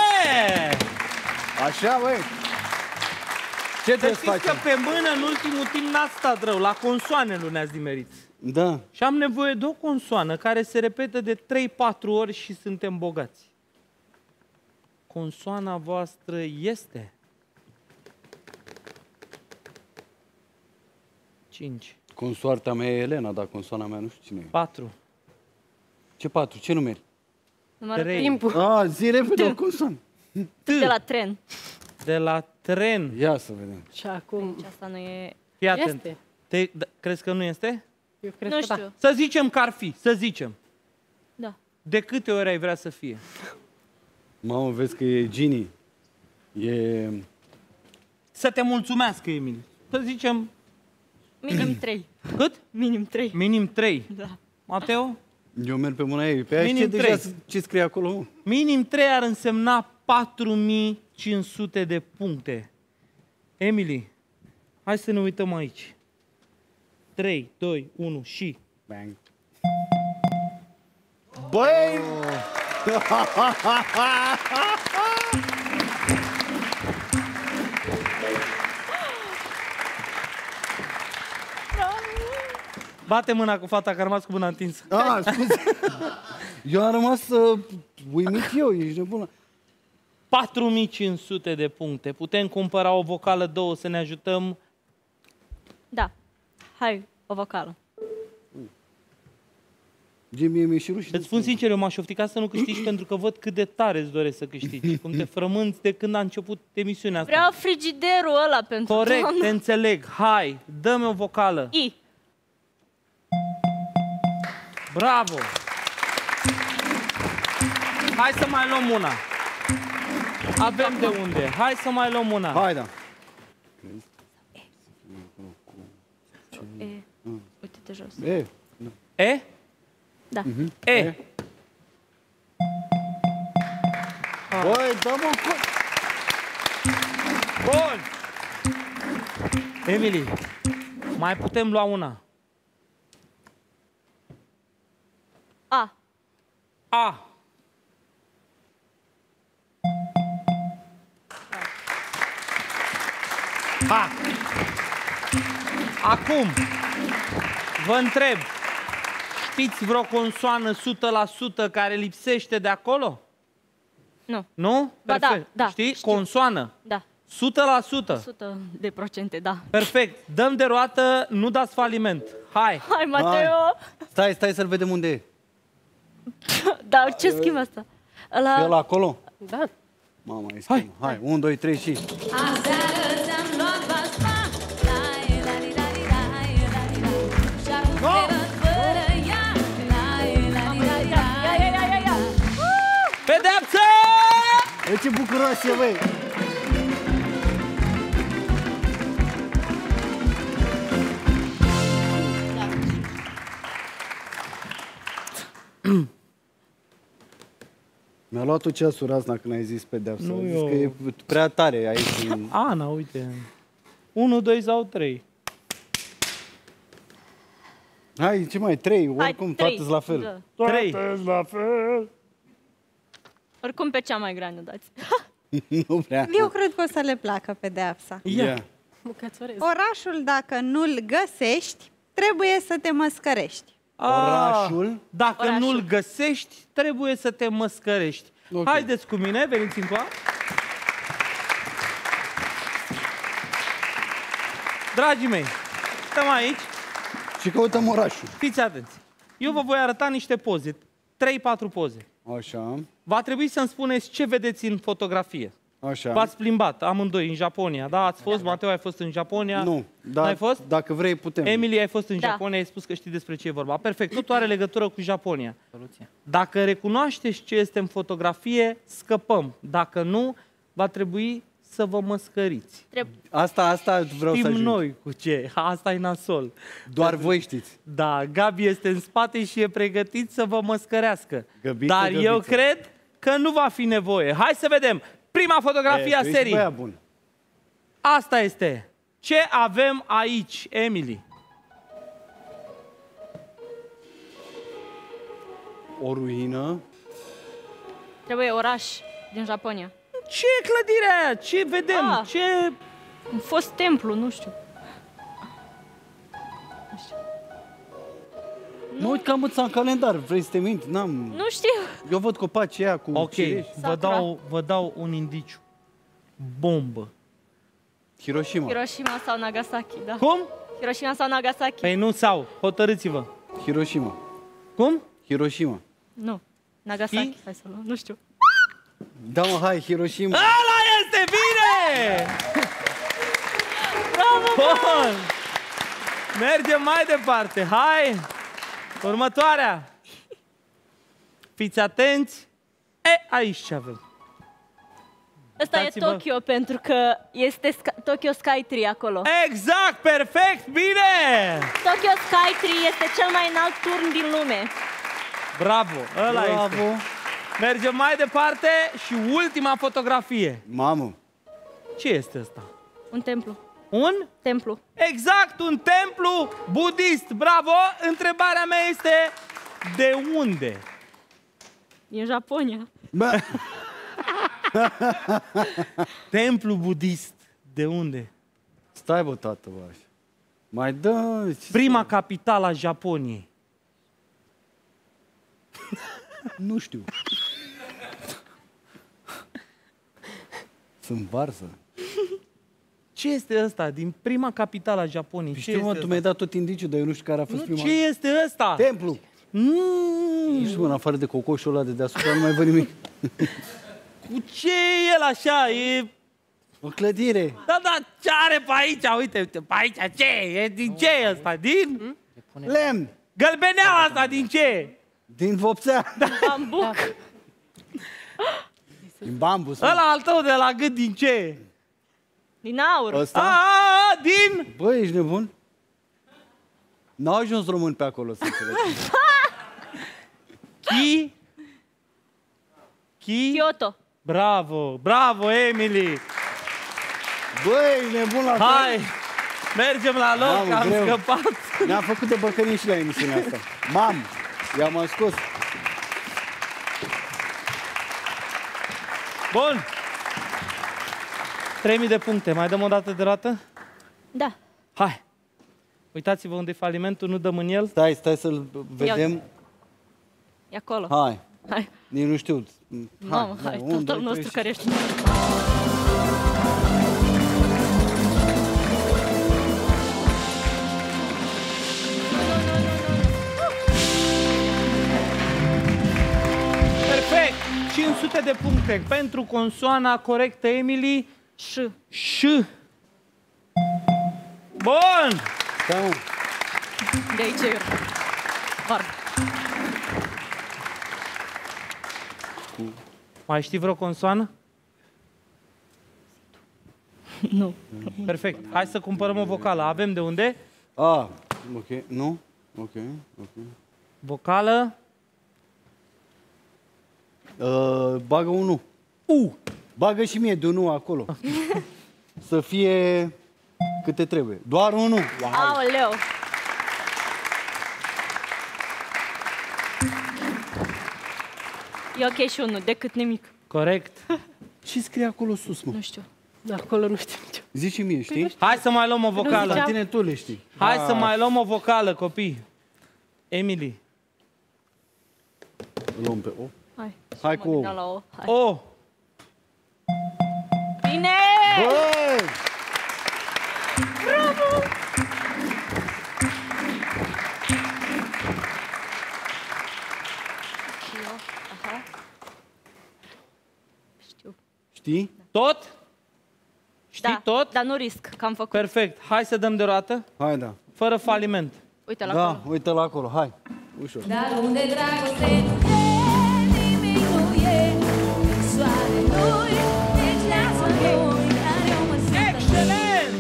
Așa, băi. Ce Să trebuie să știți că facem? pe mână, în ultimul timp, n-ați stat rău. La consoane nu ne-ați dimerit. Da. Și am nevoie de o consoană care se repetă de 3-4 ori și suntem bogați. Consoana voastră este... 5. Consoarta mea e Elena, dar consoana mea nu știu cine e. 4. Ce 4? Ce numeri? Numărul 3. Timpul. A, zi repede o consoană. de la tren. De la tren. Ia să vedem. Și acum... Și asta nu e... Fii atent. Este. Crezi că nu este? Eu cred Nu că știu. da. Să zicem că ar fi, să zicem. Da. De câte ori ai vrea să fie? Mamă, vezi că e Gini. E... Să te mulțumească, Emil. Să zicem... Minim 3. Cât? Minim 3. Minim 3. Da. Mateo? Eu merg pe mâna ei. Pe aia Minim știe deja 3. ce scrie acolo, mă. Minim 3 ar însemna 4500 de puncte. Emily, hai să ne uităm aici. 3, 2, 1 și... Bang. Băi! Bate mâna cu fata că a rămas cu mâna întinsă. Ah, scuze. Eu am rămas uimit eu, ești nebună. 4500 de puncte. Putem cumpăra o vocală, 2 să ne ajutăm. Da. Hai, o vocală. Mie mi-e și rușine. Îți spun sincer, eu m-aș oftica să nu câștigi pentru că văd cât de tare îți doresc să câștigi. Cum te frămânți de când a început emisiunea asta. Vreau frigiderul ăla pentru Corect, doamnă. te înțeleg. Hai, dă-mi o vocală. I. Bravo! Hai să mai luăm una. Avem de unde. Hai să mai luăm una. Hai, da. E. Uite-te jos. E. E? Da. E. Băi, dă-mă Bun! Emily, mai putem lua una. A. A. Ha. Acum, vă întreb, știți vreo consoană 100% care lipsește de acolo? Nu. Nu? Ba da, Perfect. da, Știi? știu. Consoană. Da. 100%. 100%, da. Perfect. Dăm de roată, nu dați faliment. Hai. Hai, Mateo! Stai să-l vedem unde e. Dar ce schimb asta? Ăla... E ăla acolo? Da. Mama, e schimb. Hai, 1, 2, 3 și... Aseară ți-am luat basma, și acum te văd fără ea, Ia. Pedeapsă! E ce bucuroasă, băi! Mi-a luat-o ceasul razna când ai zis pedeapsa. Nu, Ai zis eu. că e prea tare aici. Ana, uite. 1, 2 sau 3. Hai, ce mai? 3, oricum, trei. toate la fel. Da. 3. la fel. Oricum pe cea mai grea ne dați. Nu prea. Eu cred că o să le placă pedeapsa. Ia. Mâncățorez. Orașul, dacă nu-l găsești, trebuie să te măscărești. Orașul? Dacă Orașul. nu-l găsești, trebuie să te măscărești. Ok. Haideți cu mine, veniți încoa. Dragii mei, stăm aici, Și căutăm orașul. fiți atenți. Eu vă voi arăta niște poze, 3-4 poze. Așa. Va trebui să-mi spuneți ce vedeți în fotografie. Așa. V-ați plimbat amândoi în Japonia, da? Ați fost, Mateo, ai fost în Japonia? Nu, dar N-ai fost? dacă vrei putem. Emily, ai fost în Da. Japonia, ai spus că știi despre ce e vorba. Perfect, totul are legătură cu Japonia. Soluția. Dacă recunoașteți ce este în fotografie, scăpăm. Dacă nu, va trebui să vă măscăriți. Asta vreau să Știm ajung. noi cu ce. Asta e nasol. Doar voi știți. Da, Gabi este în spate și e pregătit să vă măscărească. Găbiță, Dar eu găbiță. cred că nu va fi nevoie. Hai să vedem. Prima fotografie a Tu ești serii. băiat bun. Asta este. Ce avem aici, Emily? O ruină. Trebuie oraș din Japonia. Ce e clădirea aia? Ce vedem? Ah. Ce... Un fost templu, nu știu. Mă uit cam în calendar, vrei să te mint? N-am... Nu știu. Eu văd copacii aia cu Ok, cireși. vă dau un indiciu. Bombă. Hiroshima. Hiroshima sau Nagasaki, da. Cum? Hiroshima sau Nagasaki? Păi nu sau, hotărâți-vă. Hiroshima. Cum? Hiroshima. Nu. Nagasaki, hai să luăm, nu știu. Da, mă, hai, Hiroshima. Ăla este bine! Bravo! Bun! Mergem mai departe. Hai! Următoarea. Fiți atenți. Aici ce avem. Ăsta e Uitați-vă. Tokyo, pentru că este Tokyo Skytree acolo. Exact, perfect, bine! Tokyo Skytree este cel mai înalt turn din lume. Bravo, ăla Bravo. este. Mergem mai departe și ultima fotografie. Mamă. Ce este ăsta? Un templu. Un? Templu. Exact, un templu budist. Bravo! Întrebarea mea este de unde? Din Japonia. Bă, Templu budist. De unde? stai, bă, tată, bă, așa. Mai dă... Prima capitală a Japoniei. Nu știu. Sunt varză. Ce este ăsta din prima capitală a Japoniei? Ce Știu, mă, este tu mi-ai dat tot indiciul, dar eu nu știu care a fost prima. Ce este ăsta? Templu. Nu știu, în afară de cocoșul ăla de deasupra, nu mai văd nimic. Cu ce e el așa? E... O clădire. Da, ce are pe aici? Uite, pe aici, ce? E din ce e ăsta? Din? Lemn. Gălbeneaua asta, din ce? Din vopsea. Bambuc. Din bambus. Ăla al tău de la gât, din ce? Din aur. Ăsta? Din? Băi, ești nebun? N-au ajuns români pe acolo, să înțeleg. Kyoto. Bravo, bravo, Emily! Băi, nebun la Hai, mergem la loc, Mamă, am greu. scăpat. Ne-am făcut de băcănii și la emisiunea asta. Mam, i-am scos. Bun. 3000 de puncte. Mai dăm o dată de roată? Da. Hai. Uitați-vă unde e falimentul, nu dăm în el. Stai să-l vedem. E acolo. Hai. Hai. Nici nu știu. Mamă, hai, tatăl nostru care ești. Perfect. 500 de puncte pentru consoana corectă, Emily. Ș. Bun. Da, mă. De aici e Barbă. Mai știi vreo consoană? Nu. Perfect. Hai să cumpărăm o vocală. Avem de unde? Ah, ok. Nu? Ok. Vocală. Bagă un nu. Bagă și mie de un nu acolo. Să fie câte trebuie. Doar unul. Wow. Aoleu. E ok și unul, decât nimic. Corect. Ce scrie acolo sus, mă? Nu știu. Acolo nu știu nicio. Zici și mie, știi? Hai să mai luăm o vocală. La tine tu le știi. Hai să mai luăm o vocală, copii. Emily. Luăm pe O. Hai. Hai cu O. La O. Hai. O. Bine! Bă! Bravo! Și eu, aha. Știu. Știi? Tot? Știi tot? Dar nu risc, că am făcut. Perfect. Hai să dăm de roată? Hai, da. Fără faliment. Uite la Da, acolo. uite la acolo, hai. Ușor. Dar unde dragoste nu e, nimic nu e. Soare nu e, nici leață nu e, dar eu mă simt Excelent!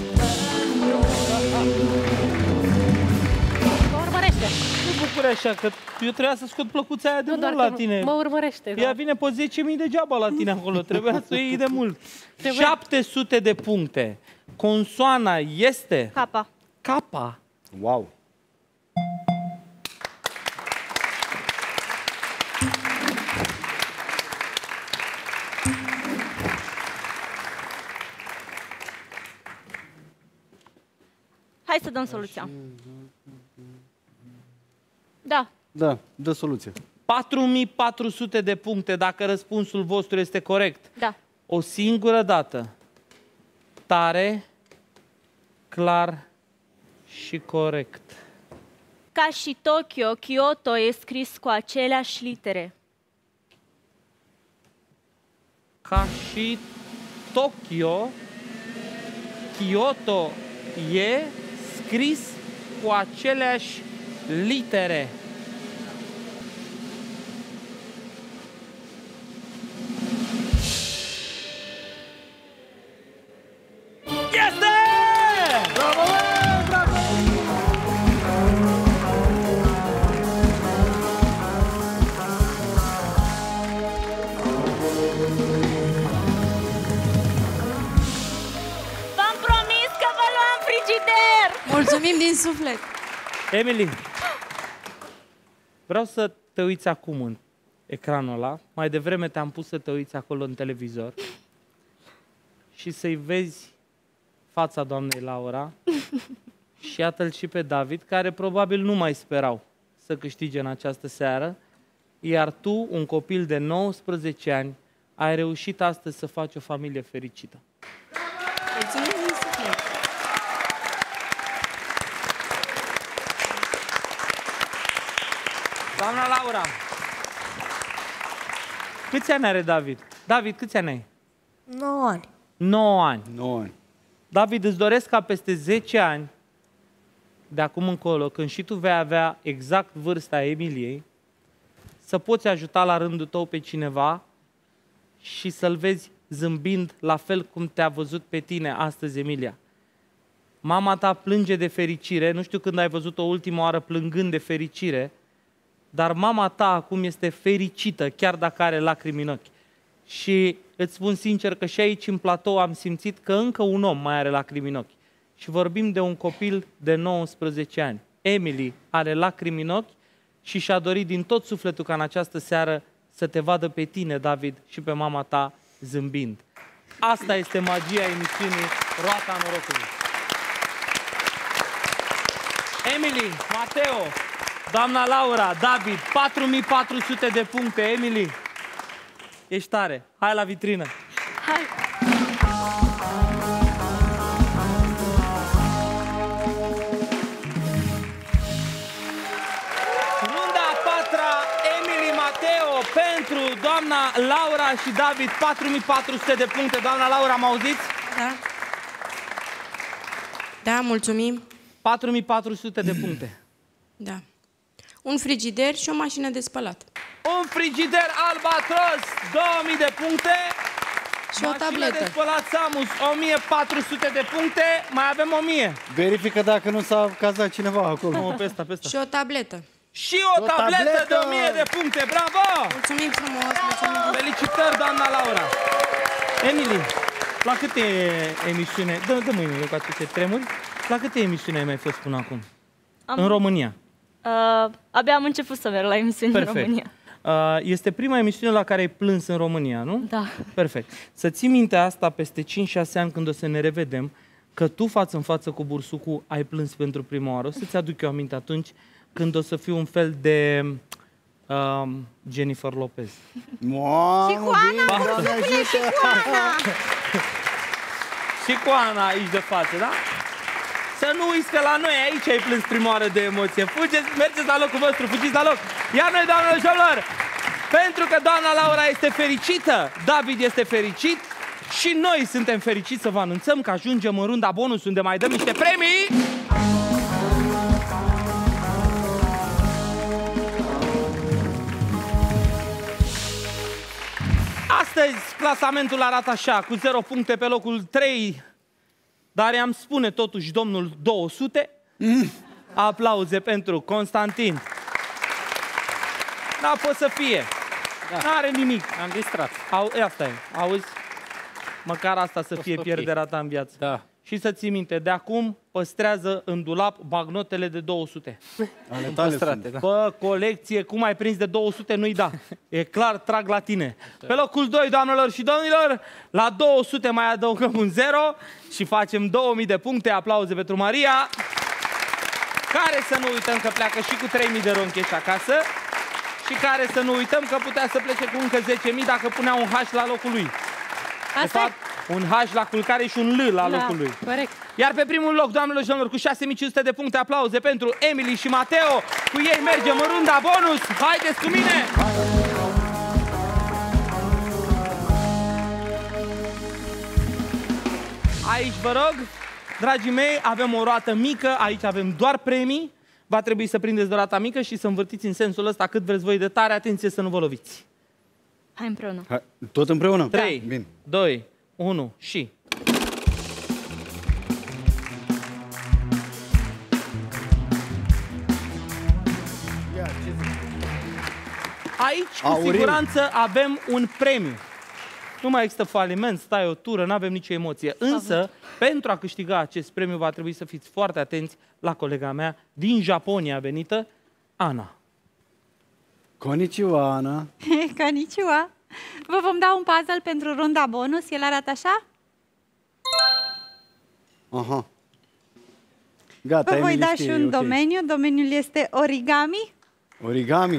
Mă urmărește. Nu bucure așa, că eu trebuia să scot plăcuța aia de Nu, mult doar la că tine. mă urmărește. Ea Da. vine pe 10.000 degeaba la tine acolo. Trebuia să o iei de mult. Trebuia- 700 de puncte. Consoana este... Capa. Capa. Wow. Hai să dăm soluția. Da. Da, dă soluție. 4400 de puncte dacă răspunsul vostru este corect. Da. O singură dată. Tare, clar și corect. Ca și Tokyo, Kyoto e scris cu aceleași litere. Ca și Tokyo, Kyoto e scris cu aceleași litere. Este! Bravo, bravo! V-am promis că vă luam frigider! Mulțumim din suflet! Emily, vreau să te uiți acum în ecranul ăla. Mai devreme te-am pus să te uiți acolo în televizor și să-i vezi fața doamnei Laura și iată-l și pe David, care probabil nu mai sperau să câștige în această seară, iar tu, un copil de 19 ani, ai reușit astăzi să faci o familie fericită. Mulțumim din suflet! Doamna Laura, câți ani are David? David, câți ani ai? 9 ani. 9 ani. 9 ani. David, îți doresc ca peste 10 ani, de acum încolo, când și tu vei avea exact vârsta Emiliei, să poți ajuta la rândul tău pe cineva și să-l vezi zâmbind la fel cum te-a văzut pe tine astăzi, Emilia. Mama ta plânge de fericire, nu știu când ai văzut-o ultima oară plângând de fericire, dar mama ta acum este fericită, chiar dacă are lacrimi în ochi. Și îți spun sincer că și aici în platou am simțit că încă un om mai are lacrimi în ochi. Și vorbim de un copil de 19 ani. Emily are lacrimi în ochi și și-a dorit din tot sufletul ca în această seară să te vadă pe tine, David, și pe mama ta zâmbind. Asta este magia emisiunii Roata Norocului. Emily, Mateo, doamna Laura, David, 4400 de puncte. Emily, ești tare. Hai la vitrină. Hai! Runda a patra, Emily, Mateo, pentru doamna Laura și David, 4400 de puncte. Doamna Laura, mă auziți? Da? Da, mulțumim. 4400 de puncte. Da. Un frigider și o mașină de spălat. Un frigider Albatros, 2000 de puncte. Și o tabletă. Mașină de spălat Samus, 1400 de puncte. Mai avem 1000. Verifică dacă nu s-a cazat cineva acolo. Nu, pe ăsta, pe ăsta. Și o tabletă. Și o tabletă de 1000 de puncte. Bravo! Mulțumim frumos, mulțumim. Felicitări, doamna Laura. Emily, la câte emisiune... Dă mâinile cu aceste tremuri. La câte emisiune ai mai fost până acum? În România. Abia am început să merg la emisiuni în România. Este prima emisiune la care ai plâns în România, nu? Da. Perfect. Să ții minte asta peste 5-6 ani când o să ne revedem, că tu față în față cu bursucul ai plâns pentru prima oară. O să-ți aduc eu aminte atunci când o să fiu un fel de Jennifer Lopez. Și cu Ana, și cu Ana. Și cu Ana aici de față, da? Să nu uiți că la noi aici ai plâns prima oară de emoție. Fugeți, mergeți la locul vostru, fugiți la loc. Iar noi, doamnelor și domnilor, pentru că doamna Laura este fericită, David este fericit Și noi suntem fericiți să vă anunțăm că ajungem în runda bonus, unde mai dăm niște premii. Astăzi clasamentul arată așa, cu 0 puncte pe locul 3, dar i-am spune totuși domnul 200. Aplauze pentru Constantin. N-a fost să fie. Da. N-are nimic. Am distrat. Asta e, auzi? Măcar asta să fie pierderea ta în viață. Da. Și să ții minte, de acum păstrează în dulap bagnotele de 200. Ale tale sunt. Da. Bă, colecție, cum ai prins de 200, nu-i da. E clar, trag la tine. Pe locul 2, doamnelor și domnilor, la 200 mai adăugăm un 0 și facem 2000 de puncte. Aplauze pentru Maria, care să nu uităm că pleacă și cu 3000 de roncheși acasă și care să nu uităm că putea să plece cu încă 10.000 dacă punea un H la locul lui. De fapt, un H la culcare și un L la locul lui. Corect. Iar pe primul loc, doamnelor și domnilor, cu 6500 de puncte, aplauze pentru Emily și Mateo. Cu ei mergem în runda bonus. Haideți cu mine! Aici, vă rog, dragii mei, avem o roată mică, aici avem doar premii. Va trebui să prindeți de roata mică și să învârtiți în sensul ăsta cât vreți voi de tare. Atenție să nu vă loviți. Hai împreună. Hai, tot împreună? 3, Bine. 2, 1 și... Aici, cu siguranță, avem un premiu. Nu mai există faliment, stai o tură, nu avem nicio emoție. Însă, pentru a câștiga acest premiu, va trebui să fiți foarte atenți la colega mea din Japonia venită, Ana. Konnichiwa, Ana. Konnichiwa. Vă vom da un puzzle pentru runda bonus. El arată așa? Aha. Gata, Vă voi da știe, și un okay. domeniu. Domeniul este origami. Origami.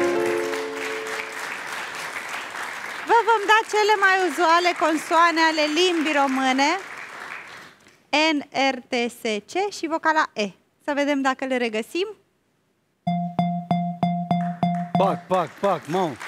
Vă vom da cele mai uzuale consoane ale limbii române. N, R, T, S, C și vocala E. Să vedem dacă le regăsim. Pac, pac, pac, mau.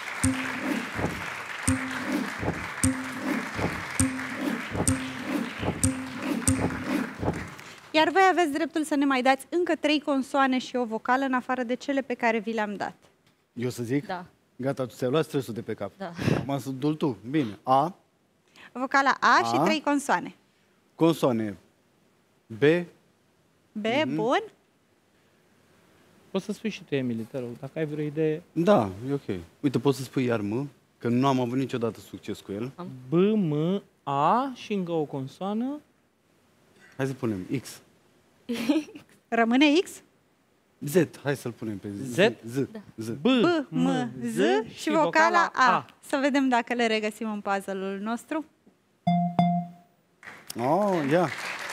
Iar voi aveți dreptul să ne mai dați încă 3 consoane și o vocală în afară de cele pe care vi le-am dat. Eu să zic? Da. Gata, tu ți-ai luat stresul de pe cap. Da. Acum sunt dul tu. Bine. A. Vocala A și 3 consoane. Consoane. B. B, bun. Poți să spui și tu, Emily, te rog, dacă ai vreo idee. Da, e ok. Uite, poți să spui iar M, că nu am avut niciodată succes cu el. B, M, A și încă o consoană. Hai să punem X. Rămâne X? Z, hai să-l punem pe Z. Z? Z. Z. B, M, Z și vocala A. Să vedem dacă le regăsim în puzzle-ul nostru. Oh, ia.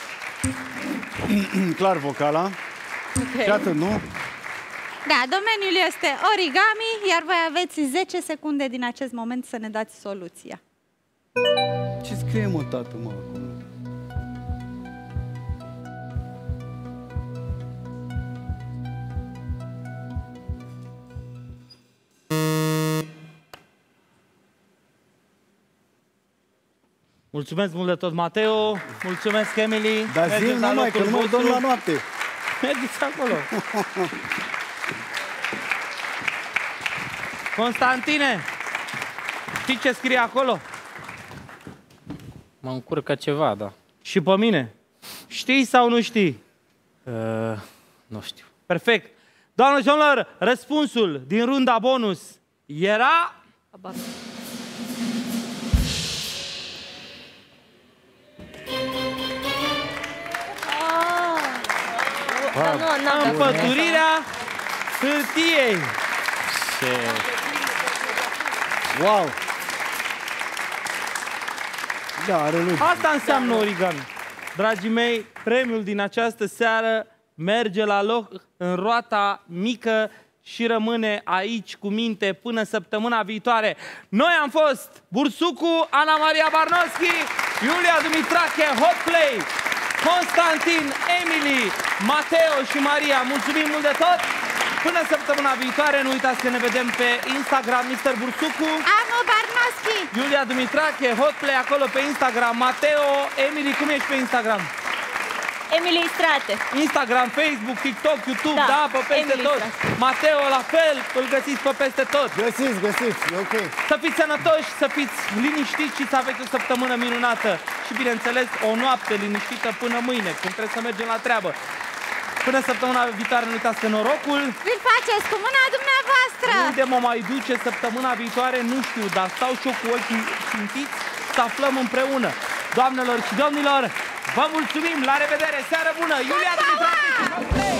Clar vocala. Okay. Și atât, nu? Da, domeniul este origami, iar voi aveți 10 secunde din acest moment să ne dați soluția. Ce scrie, mă, tată, mă, acolo? Mulțumesc mult de tot, Mateo. Mulțumesc, Emily. Dar zi numai, că nu mă dorm la noapte. Mergeți acolo. Constantine, știi ce scrie acolo? Mă încurcă ceva, da. Și pe mine. Știi sau nu știi? Nu știu. Perfect. Doamnelor și domnilor, răspunsul din runda bonus era... Împăturirea hârtiei. Wow! Da, are lui. Asta înseamnă origami. Dragii mei, premiul din această seară merge la loc în roata mică și rămâne aici cu minte până săptămâna viitoare. Noi am fost Bursucu, Ana Maria Barnoschi, Iulia Dumitrache, Hot Play, Constantin, Emily, Mateo și Maria. Mulțumim mult de tot! Până săptămâna viitoare, nu uitați că ne vedem pe Instagram, Mr. Bursucu, Amu Barnoschi, Iulia Dumitrache, Hotplay acolo pe Instagram, Mateo, Emily, cum ești pe Instagram? Emily Strate. Instagram, Facebook, TikTok, YouTube, da, pe peste Emily tot. Strate. Mateo, la fel, îl găsiți pe peste tot. Găsiți, e ok. Să fiți sănătoși, să fiți liniștiți și să aveți o săptămână minunată. Și bineînțeles, o noapte liniștită până mâine, când trebuie să mergem la treabă. Până săptămâna viitoare, nu uitați că norocul vi-l faceți cu mâna dumneavoastră. unde mă mai duce săptămâna viitoare, nu știu, dar stau și eu cu ochii simțiți să aflăm împreună. Doamnelor și domnilor, vă mulțumim, la revedere, seară bună, Iulia Dumitrache!